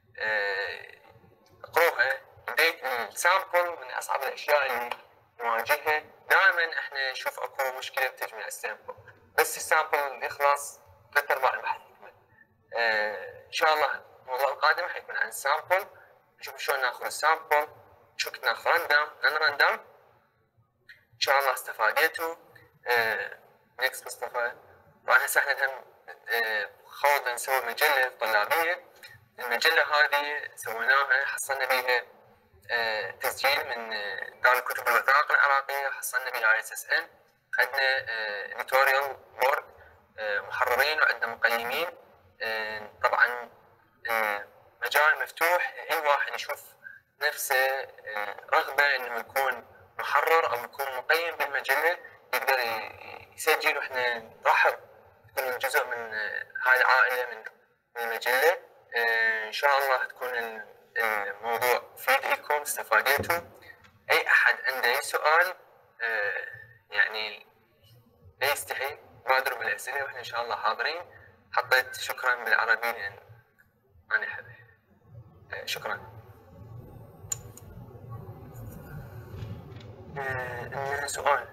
اقروها. السامبل من اصعب الاشياء اللي نواجهها. دائما احنا نشوف اكو مشكله بتجميع السامبل، بس السامبل يخلص 3/4 البحث يكمل. ان شاء الله الموضوع القادم حيكون عن السامبل، نشوف شلون ناخذ السامبل، شو كنت ناخذ راندوم نون راندوم. ان شاء الله استفاديتوا. نيكست مصطفى. طبعا هسه احنا هم خوضنا نسوي مجله طلابيه. المجله هذه سويناها حصلنا بيها تسجيل من دار الكتب والوثائق العراقيه، حصلنا بها ISSN، عندنا editorial board محررين وعندنا مقيمين. طبعا مجال مفتوح، اي واحد يشوف نفسه رغبه انه يكون محرر او يكون مقيم بالمجله يقدر يسجل، واحنا نرحب تكون جزء من هاي العائله من المجله. ان شاء الله تكون الموضوع مفيد لكم، استفاديتوا. اي احد عنده اي سؤال يعني لا يستحي بادروا بالاسئله واحنا ان شاء الله حاضرين. حطيت شكرا بالعربي لان انا احبه. شكرا. عندنا سؤال.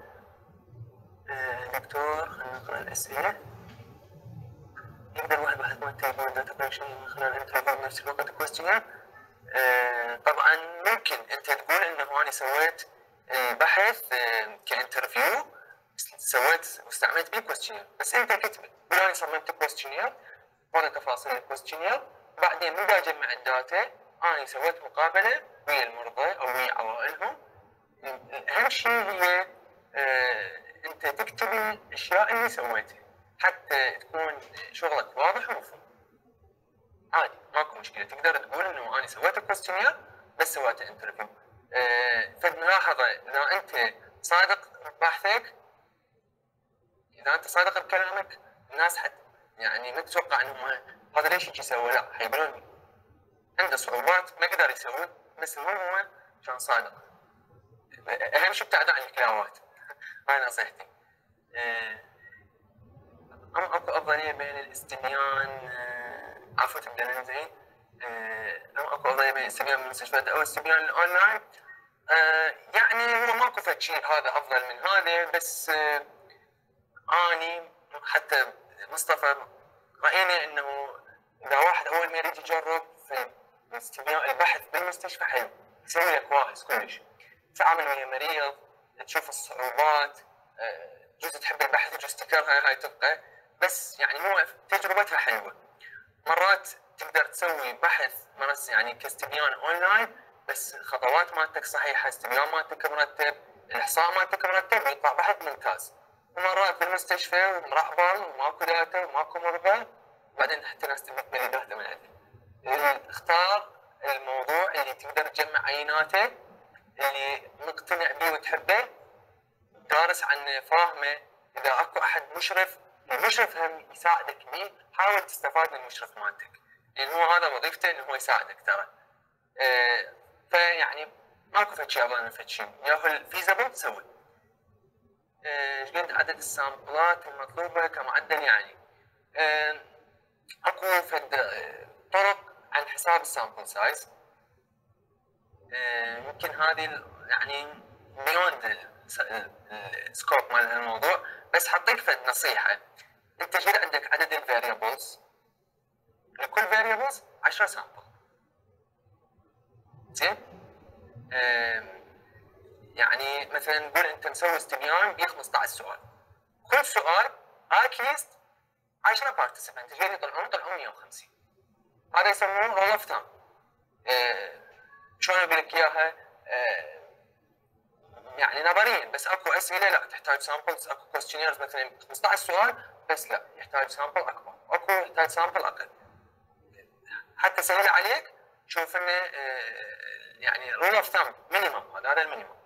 دكتور خلينا نقرا الاسئله. يقدر واحد بحث من التليفون داتا كولكشن من خلال الانترفيو بنفس الوقت كويستشنير؟ طبعا ممكن انت تقول انه انا سويت بحث كانترفيو، سويت واستعملت بيه كويستشنير، بس انت كتبت قول انا صممت كويستشنير وهذا تفاصيل الكويستشنير، بعدين من اجمع الداتا انا سويت مقابله ويا المرضى او ويا عوائلهم. اهم شيء هي انت تكتب الاشياء اللي سويتها حتى تكون شغلك واضح ومفهوم. عادي ماكو مشكله، تقدر تقول انه انا سويت كويستشنير بس سويت انترفيو. فملاحظه اذا انت صادق ببحثك، اذا انت صادق بكلامك الناس يعني ما تتوقع انه هذا ليش يجي يسوي، لا حيقولون عنده صعوبات ما يقدر يسوي، بس المهم هو كان صادق. اهم شيء ابتعد عن الكلاوات. هاي نصيحتي. اكو افضليه بين الاستبيان عفوا تبدا زين اكو افضليه بين الاستبيان بالمستشفيات او الاستبيان الاونلاين؟ يعني هو ماكو فد شيء هذا افضل من هذا، بس اني حتى مصطفى راينا انه اذا واحد اول ما يريد يجرب في الاستبيان البحث بالمستشفى حلو، يسوي لك واعظ كلش، تتعامل ويا مريض تشوف الصعوبات، جزء تحب البحث وجزء تكرهها، هاي تبقى، بس يعني مو تجربتها حلوه. مرات تقدر تسوي بحث مرات يعني كاستبيان اونلاين، بس خطوات مالتك صحيحه، استبيان مالتك مرتب، الاحصاء مالتك مرتب، يطلع بحث ممتاز. ومرات بالمستشفى ومرحبا وماكو داتا وماكو مرضى، بعدين حتى ناس تبي تبني داتا من عندك. اختار الموضوع اللي تقدر تجمع عيناته، اللي مقتنع به وتحبه، دارس عنه، فاهمه. اذا اكو احد مشرف، المشرف هم يساعدك به، حاول تستفاد من المشرف مالتك، لان هو هذا وظيفته انه هو يساعدك ترى. فيعني ماكو فد شيء اظن فد شيء، يا هو الفيزبل سوي. شقد عدد السامبلات المطلوبه كمعدل يعني. اكو فد طرق عن حساب السامبل سايز. يمكن هذه يعني بيوند السكوب مال الموضوع، بس حطيك فد نصيحه. انت شيل عندك عدد الفاريبلز، لكل فاريبلز 10 سامبل. زين؟ يعني مثلا نقول انت مسوي استبيان ب 15 سؤال، كل سؤال اتليست 10 بارتيسيبنت، ايش يطلعون؟ يطلعون 150. هذا يسمونه رول اوف ثامب. شلون اقول لك اياها؟ يعني نظريا، بس اكو اسئله لا تحتاج سامبلز، اكو كويستشنيرز مثلا 15 سؤال بس لا يحتاج سامبل اكبر، اكو يحتاج سامبل اقل. حتى سهل عليك شوف انه يعني رول اوف ثامب مينيمم، هذا المينيمم.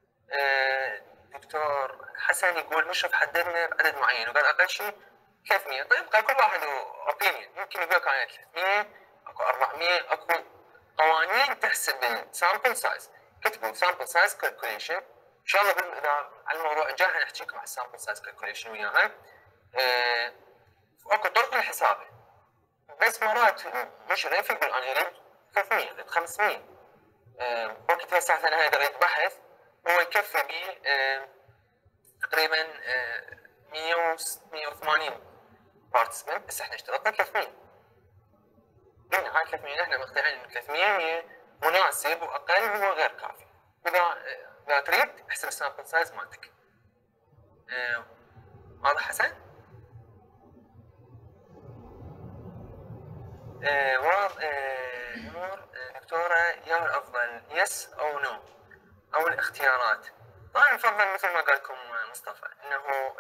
دكتور حسن يقول مشرف حددنا بعدد معين وقال اقل شيء 300. طيب قال كل واحد اوبينيون، يمكن يقول لك انا 300، اكو 400، اكو قوانين تحسب السامبل سايز. كتبوا سامبل سايز كالكوليشن، ان شاء الله اذا على الموضوع الجاي حنحكي لكم عن السامبل سايز كالكوليشن وياها. اكو طرق لحسابه، بس مرات مشرف يقول انا اريد 300 اريد 500. وقت هسه انا دريت بحث هو يكفي بي تقريبا 180 بارتيسيبنت، بس احنا اشترطنا 300. قلنا هاي 300 احنا مقتنعين ان 300 مناسب، واقل هو غير كافي. اذا تريد احسب السامبل سايز مالتك. واضح حسن؟ نور دكتورة، يا الافضل يس او نو او الاختيارات؟ طبعا نفضل مثل ما قال لكم مصطفى انه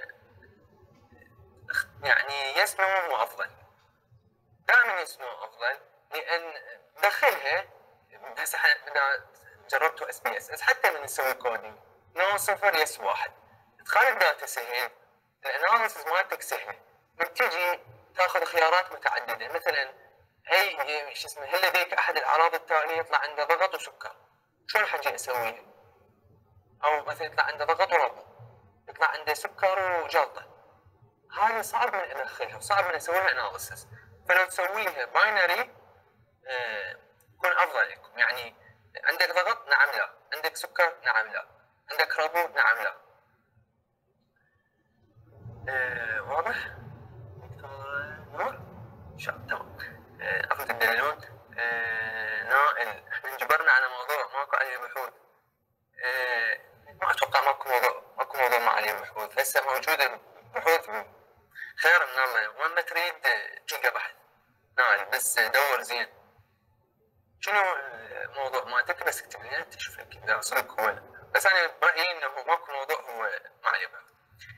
يعني يس نو هو افضل، دائما يس نو افضل، لان دخلها. هسه اذا جربتوا اس بي اس حتى من نسوي كودينج نو 0 يس 1، ادخال الداتا سهل، الاناليسيس مالتك سهله. من تجي تاخذ خيارات متعدده، مثلا اي شو اسمه، هل لديك احد الاعراض التاليه؟ يطلع عنده ضغط وسكر، شلون حجي اسويها؟ او مثلا يطلع عنده ضغط وربو، يطلع عنده سكر وجلطه. هذه صعب من ادخلها وصعب من اسوي لها اناليسيس. فلو تسويها باينري يكون افضل لكم. يعني عندك ضغط؟ نعم لا. عندك سكر؟ نعم لا. عندك ربو؟ نعم لا. واضح؟ نور؟ تمام. اخذ تدللون. نائل، احنا انجبرنا على موضوع ماكو عليه بحوث. ما اتوقع ماكو موضوع ما عليه بحوث، هسه موجوده بحوث خير من الله. وين ما تريد تلقى بحث نائل، بس دور زين شنو الموضوع مالتك، بس اكتب لي انت شوف لك اذا وصلك هو. بس انا برايي انه ماكو موضوع هو ما عليه بحث.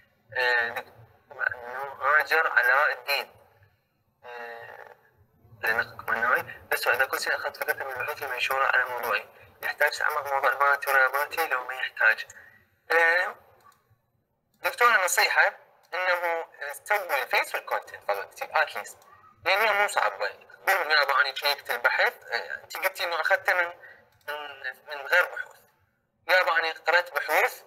هاجر علاء الدين، لنقك منوي. بس إذا كنت أخذت فكرة من البحوث المنشورة على موضوعي، يحتاج تعمق موضوع البنات ورغباتي لو ما يحتاج؟ دكتورة نصيحة إنه تسوي الفيس والكونتنت طبعاً اتليست، لأن هي مو صعبة. قول يابا أنا شيكت البحث، أنت قلتي إنه أخذته من غير بحوث. يابا أنا قرأت بحوث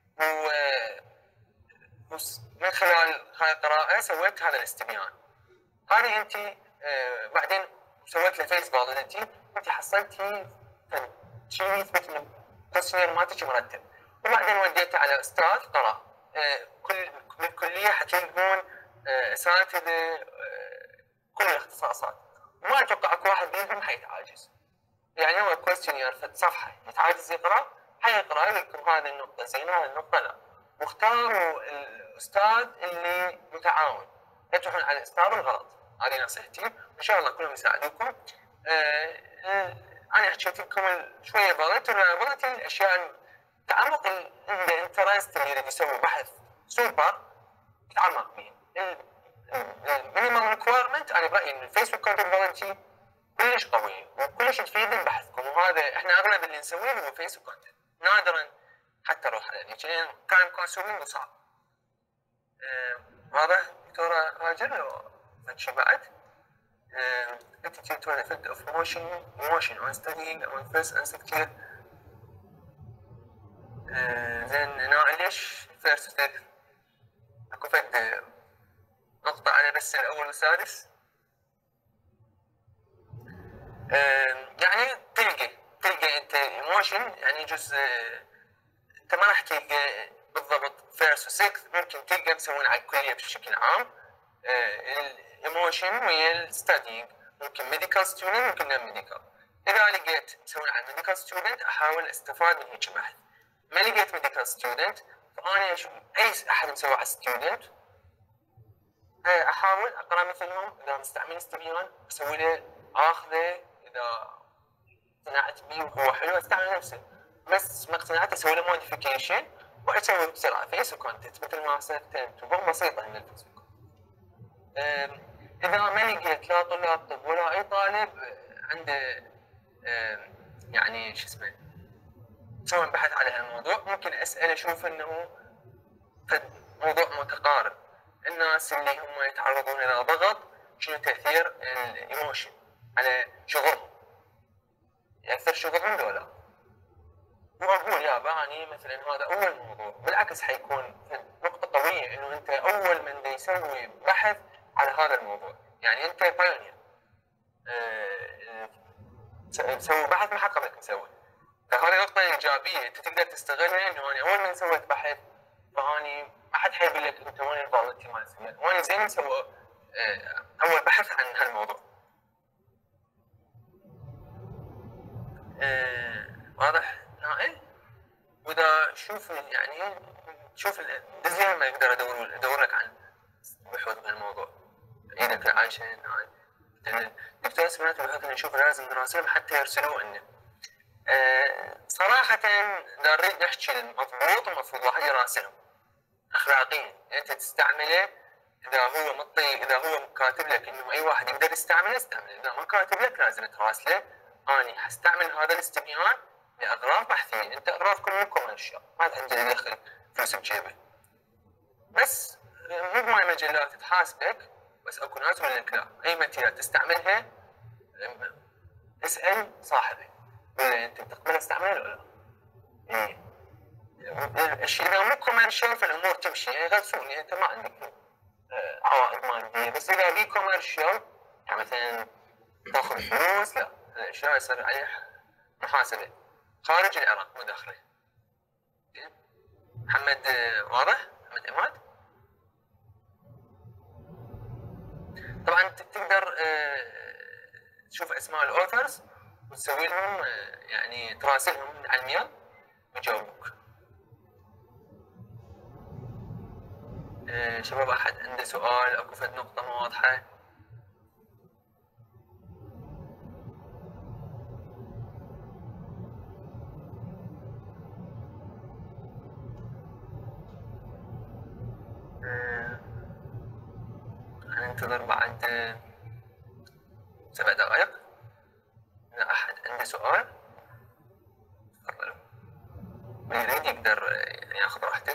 ومن خلال هاي القراءة سويت هذا الاستبيان. هذه أنت بعدين سويت له فيس فاليديتي، انت حصلتي شيء يثبت ان الكويستشنير مالتك مرتب، وبعدين وديته على استاذ قرا. بالكليه حتلقون اساتذه كل الاختصاصات، ما اتوقع اكو واحد منهم حيتعاجز. يعني هو الكويستشنير في صفحه يتعاجز يقرا، حيقرأ لكم هذه النقطة زين هذه النقطة لا، واختاروا الأستاذ اللي متعاون، لا تروحون على الأستاذ الغلط. هذه نصيحتي، وإن شاء الله كلهم يساعدوكم. أنا حكيت لكم شوية فولنتي الأشياء تعمق الانترست اللي يريد يسوي بحث سوبر يتعمق به. المينيمم ريكوايرمنت أنا برأيي إن الفيسبوك كونتنت فولنتي كلش قوي وكلش تفيد بحثكم، وهذا احنا اغلب اللي نسويه هو فيسبوك كونتنت، نادرا حتى نروح على ذيك لان تايم كونسومينج وصعب. واضح دكتوره هاجر لو شيء بعد؟ attitude to an effect of emotion on studying among first and second year. زين ليش first و second؟ اكو فد نقطة على بس الأول والسادس. يعني تلقى انت ايموشن يعني جزء انت ما راح تلقى بالضبط فيرست وسكس، ممكن تلقى مسوين على الكليه بشكل عام. الايموشن ويا الستادينج ممكن ميديكال ستودنت ممكن نون ميديكال. اذا لقيت مسوين على الميديكال ستودنت احاول استفاد من هيك بحث. ما لقيت ميديكال ستودنت فانا اي احد مسوي على ستودنت احاول اقرا مثلهم. اذا مستعمل استبيان اسوي له اخذه، اذا اقتنعت بيه وهو حلو استعمل نفسه، بس ما اقتنعت اسوي له موديفيكيشن واسوي بسرعه فيسبوك كونتنت مثل ما سويت بسيطه من الفيسبوك. اذا ما لقيت لا طلاب طب ولا اي طالب عنده يعني شو اسمه سوي بحث على هالموضوع، ممكن اسال اشوف انه موضوع متقارب. الناس اللي هم يتعرضون الى ضغط شنو تاثير الايموشن على شغلهم، ياثر شغلهم ولا؟ واقول يا باني مثلا هذا اول موضوع، بالعكس حيكون نقطه قويه انه انت اول من يسوي بحث على هذا الموضوع، يعني انت بايونير تسوي بحث ما حد قبلك مسوي. فهذه نقطه ايجابيه انت تقدر تستغلها، انه انا اول من سويت بحث فاني ما حد حيقول لك انت وين الفولنتي مالتك، وانا زين مسوي اول بحث عن هالموضوع. واضح نائل؟ واذا شوف يعني شوف دزلي ما يقدر ادور لك عن بحوث بهالموضوع اذا عايشه هاي. لان الدكتور سمعت بحث انه يشوف لازم دراسيهم حتى يرسلوه لنا. صراحه اذا نريد نحكي المضبوط المفروض واحد يراسلهم اخلاقيا، انت تستعمله اذا هو مطي، اذا هو كاتب لك انه اي واحد يقدر يستعمله استعمله، اذا ما كاتب لك لازم تراسله اني حستعمل هذا الاستبيان لاغراض بحثيه، انت اغراضكم مو كوميرشال ما عندي دخل فلوس بجيبه. بس مو بماي مجلات تحاسبك، بس اكو ناس يقول لك لا اي ماتيريال تستعملها اسال صاحبه انت تقبل استعمله ولا لا. الشيء اذا مو كوميرشال فالامور تمشي، يعني غلسوني انت ما عندك عوائد ماديه، بس اذا بي كوميرشال يعني مثلا تاخذ فلوس لا الاشياء يصير عليها محاسبه خارج العراق مو داخله. محمد واضح؟ محمد اماد؟ طبعا تقدر تشوف اسماء الاوثرز وتسوي لهم يعني تراسلهم على الميل ويجاوبوك. شباب احد عنده سؤال اكو فد نقطه مو واضحه؟ ننتظر بعد 7 دقائق. إذا أحد عنده سؤال تفضلوا، من يريد يقدر ياخذ راحته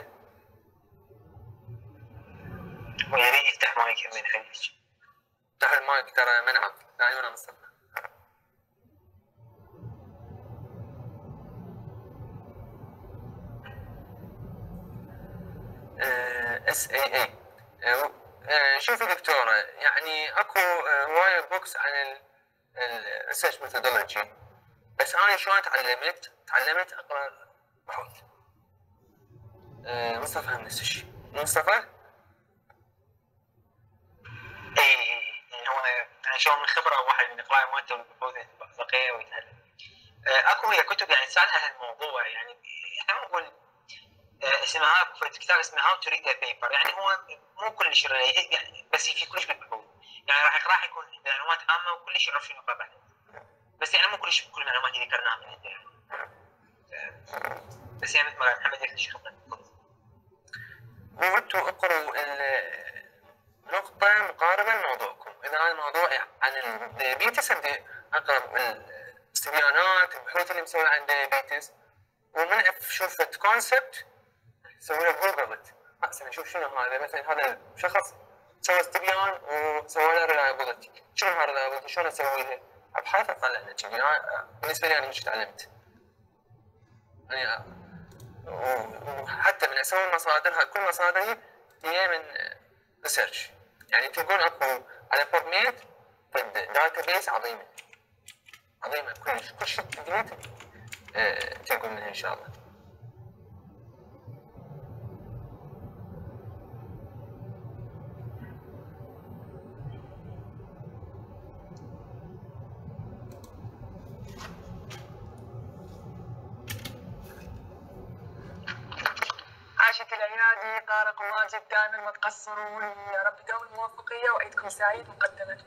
ويريد يفتح مايك من عندك. افتح المايك ترى منعم دائما مصدق. SAA. شوفي دكتورة يعني اكو هواية بوكس عن الريسيرش ميثودولوجي، بس انا شلون تعلمت اقرا بحوث. مصطفى هم نفس الشيء. مصطفى؟ اي هو يعني شلون من خبره واحد من القراءه مالته البحوث يتلقيها ويتعلم. اكو هي كتب يعني تساعد على هالموضوع، يعني احنا نقول اسمها في كتاب اسمه هاو تو ريد بيبر، يعني هو مو كلش يعني بس في كلش بالبحوث، يعني راح يكون معلومات عامه وكلش يعرف شنو قبل، بس يعني مو كلش كل المعلومات اللي ذكرناها من عنده يعني. بس يعني مثل ما قال محمد يكتشف وانتم اقروا نقطة مقاربة لموضوعكم. إذا هذا الموضوع عن الديابيتس أبدأ أقرأ الاستبيانات البحوث اللي مسوية عن الديابيتس، ومن شوفة كونسبت سوي له جوجل مثلا نشوف شنو هذا، مثلا هذا الشخص سوى استبيان وسوى له ريلايبلتي، شنو هذا ريلايبلتي شلون اسويها؟ ابحاث اطلع لنا كذي. بالنسبه لي انا مش تعلمت يعني، وحتى من اسوي مصادرها كل مصادري هي من ريسيرش، يعني تلقون اكو على بوبميد داتا بيس عظيمه عظيمه كل شيء تقدرون تلقون منها ان شاء الله. عاشت الأيادي، طارق وماجد دائما ما تقصرون، يا رب دوم الموفقية وعيدكم سعيد مقدما.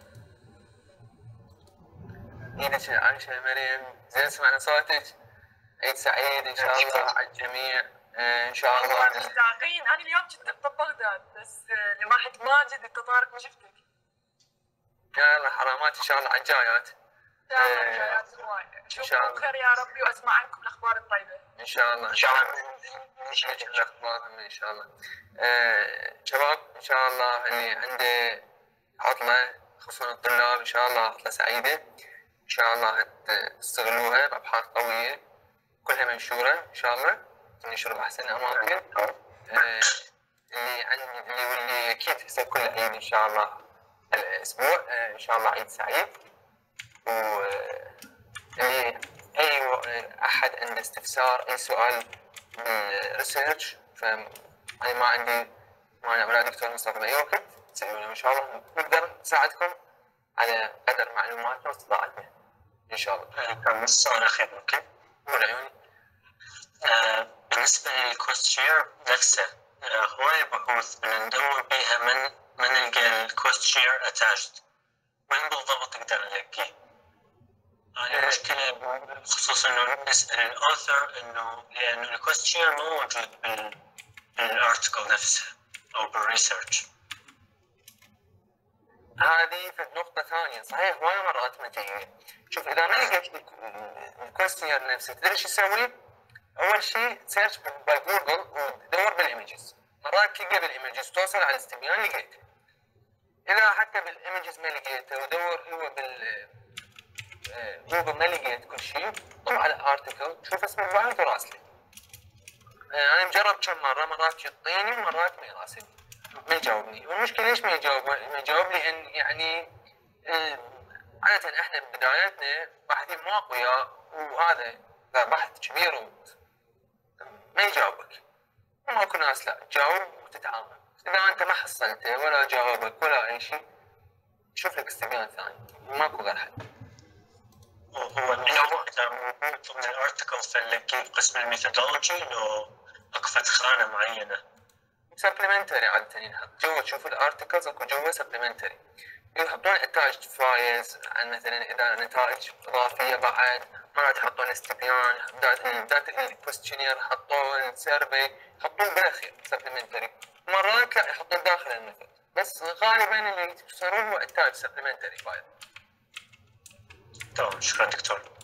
عيدك عايشة مريم، زين سمعنا صوتك، عيد سعيد ان شاء الله على الجميع ان شاء الله. مشتاقين، أنا اليوم كنت ببغداد بس لماحة ماجد أنت طارق ما شفتك. يلا حرامات ان شاء الله على الجايات. إن شاء الله جايات هواي، أشوفكم بخير يا ربي وأسمع عنكم الأخبار الطيبة. ان شاء الله ان شاء الله نشوف اخبارهم ان شاء الله. شباب ان شاء الله اللي عنده عطله خصوصا الطلاب ان شاء الله عطله سعيده ان شاء الله تستغلوها بابحاث قويه كلها منشوره ان شاء الله ننشر باحسن الاماكن. اللي عندي واللي اكيد هسه كل عيد ان شاء الله الاسبوع ان شاء الله عيد سعيد. و اي احد عنده استفسار اي سؤال بالريسيرش فانا ما عندي مانع ولا دكتور مصطفى باي وقت تسالونه ان شاء الله نقدر نساعدكم على قدر معلوماتنا واستطاعتنا ان شاء الله. كان بس سؤال اخير ممكن؟ قول عيوني. بالنسبه للكوستشير نفسه هواي بحوث بدنا ندور بيها من نلقى الكوستشير اتاشت، وين بالضبط نقدر نلاقيه؟ أنا مشكلة خصوصا إنه نسأل الأوثر إنه لأنه الكوستشير مو موجود بالارتكل نفسه أو بالريسيرش. هذه نقطة ثانية صحيح هواي مرات ما تجي. شوف إذا ما لقيت الكوستشير نفسه تدري شو تسوي؟ أول شيء سيرش بجوجل ودور بالإيمجز، مرات تلقى بالإيمجز توصل على الاستبيان لقيته. إذا حتى بالإيمجز ما لقيته ودور هو جوجل ما لقيت كل شيء طلع على ارتكل شوف اسم البحث وراسله. انا مجرب كم مره مرات يعطيني ومرات ما يراسلني ما يجاوبني، والمشكله ليش ما يجاوب لان يعني عاده احنا بداياتنا باحثين مو اقوياء وهذا بحث كبير ما يجاوبك، وماكو ناس لا تجاوب وتتعامل. اذا انت ما حصلته ولا جاوبك ولا اي شيء شوف لك استبيان ثاني ماكو غير حل. هو النوع من الارتكل فنلاقيه بقسم الميثودولوجي انه اكفت خانه معينه. سبلمنتري عادة ينحط جوا تشوف الارتكلز اكو جوا سبلمنتري يحطون نتائج فايز عن مثلا اذا نتائج اضافيه بعد مرات يحطون استبيان داتا الكويستشنير يحطون سيرفي يحطون بالاخير سبلمنتري، مرات لا يحطون داخل الميثود بس غالبا اللي يصيرون هو نتائج سبلمنتري فايز. تمام شكرا دكتور.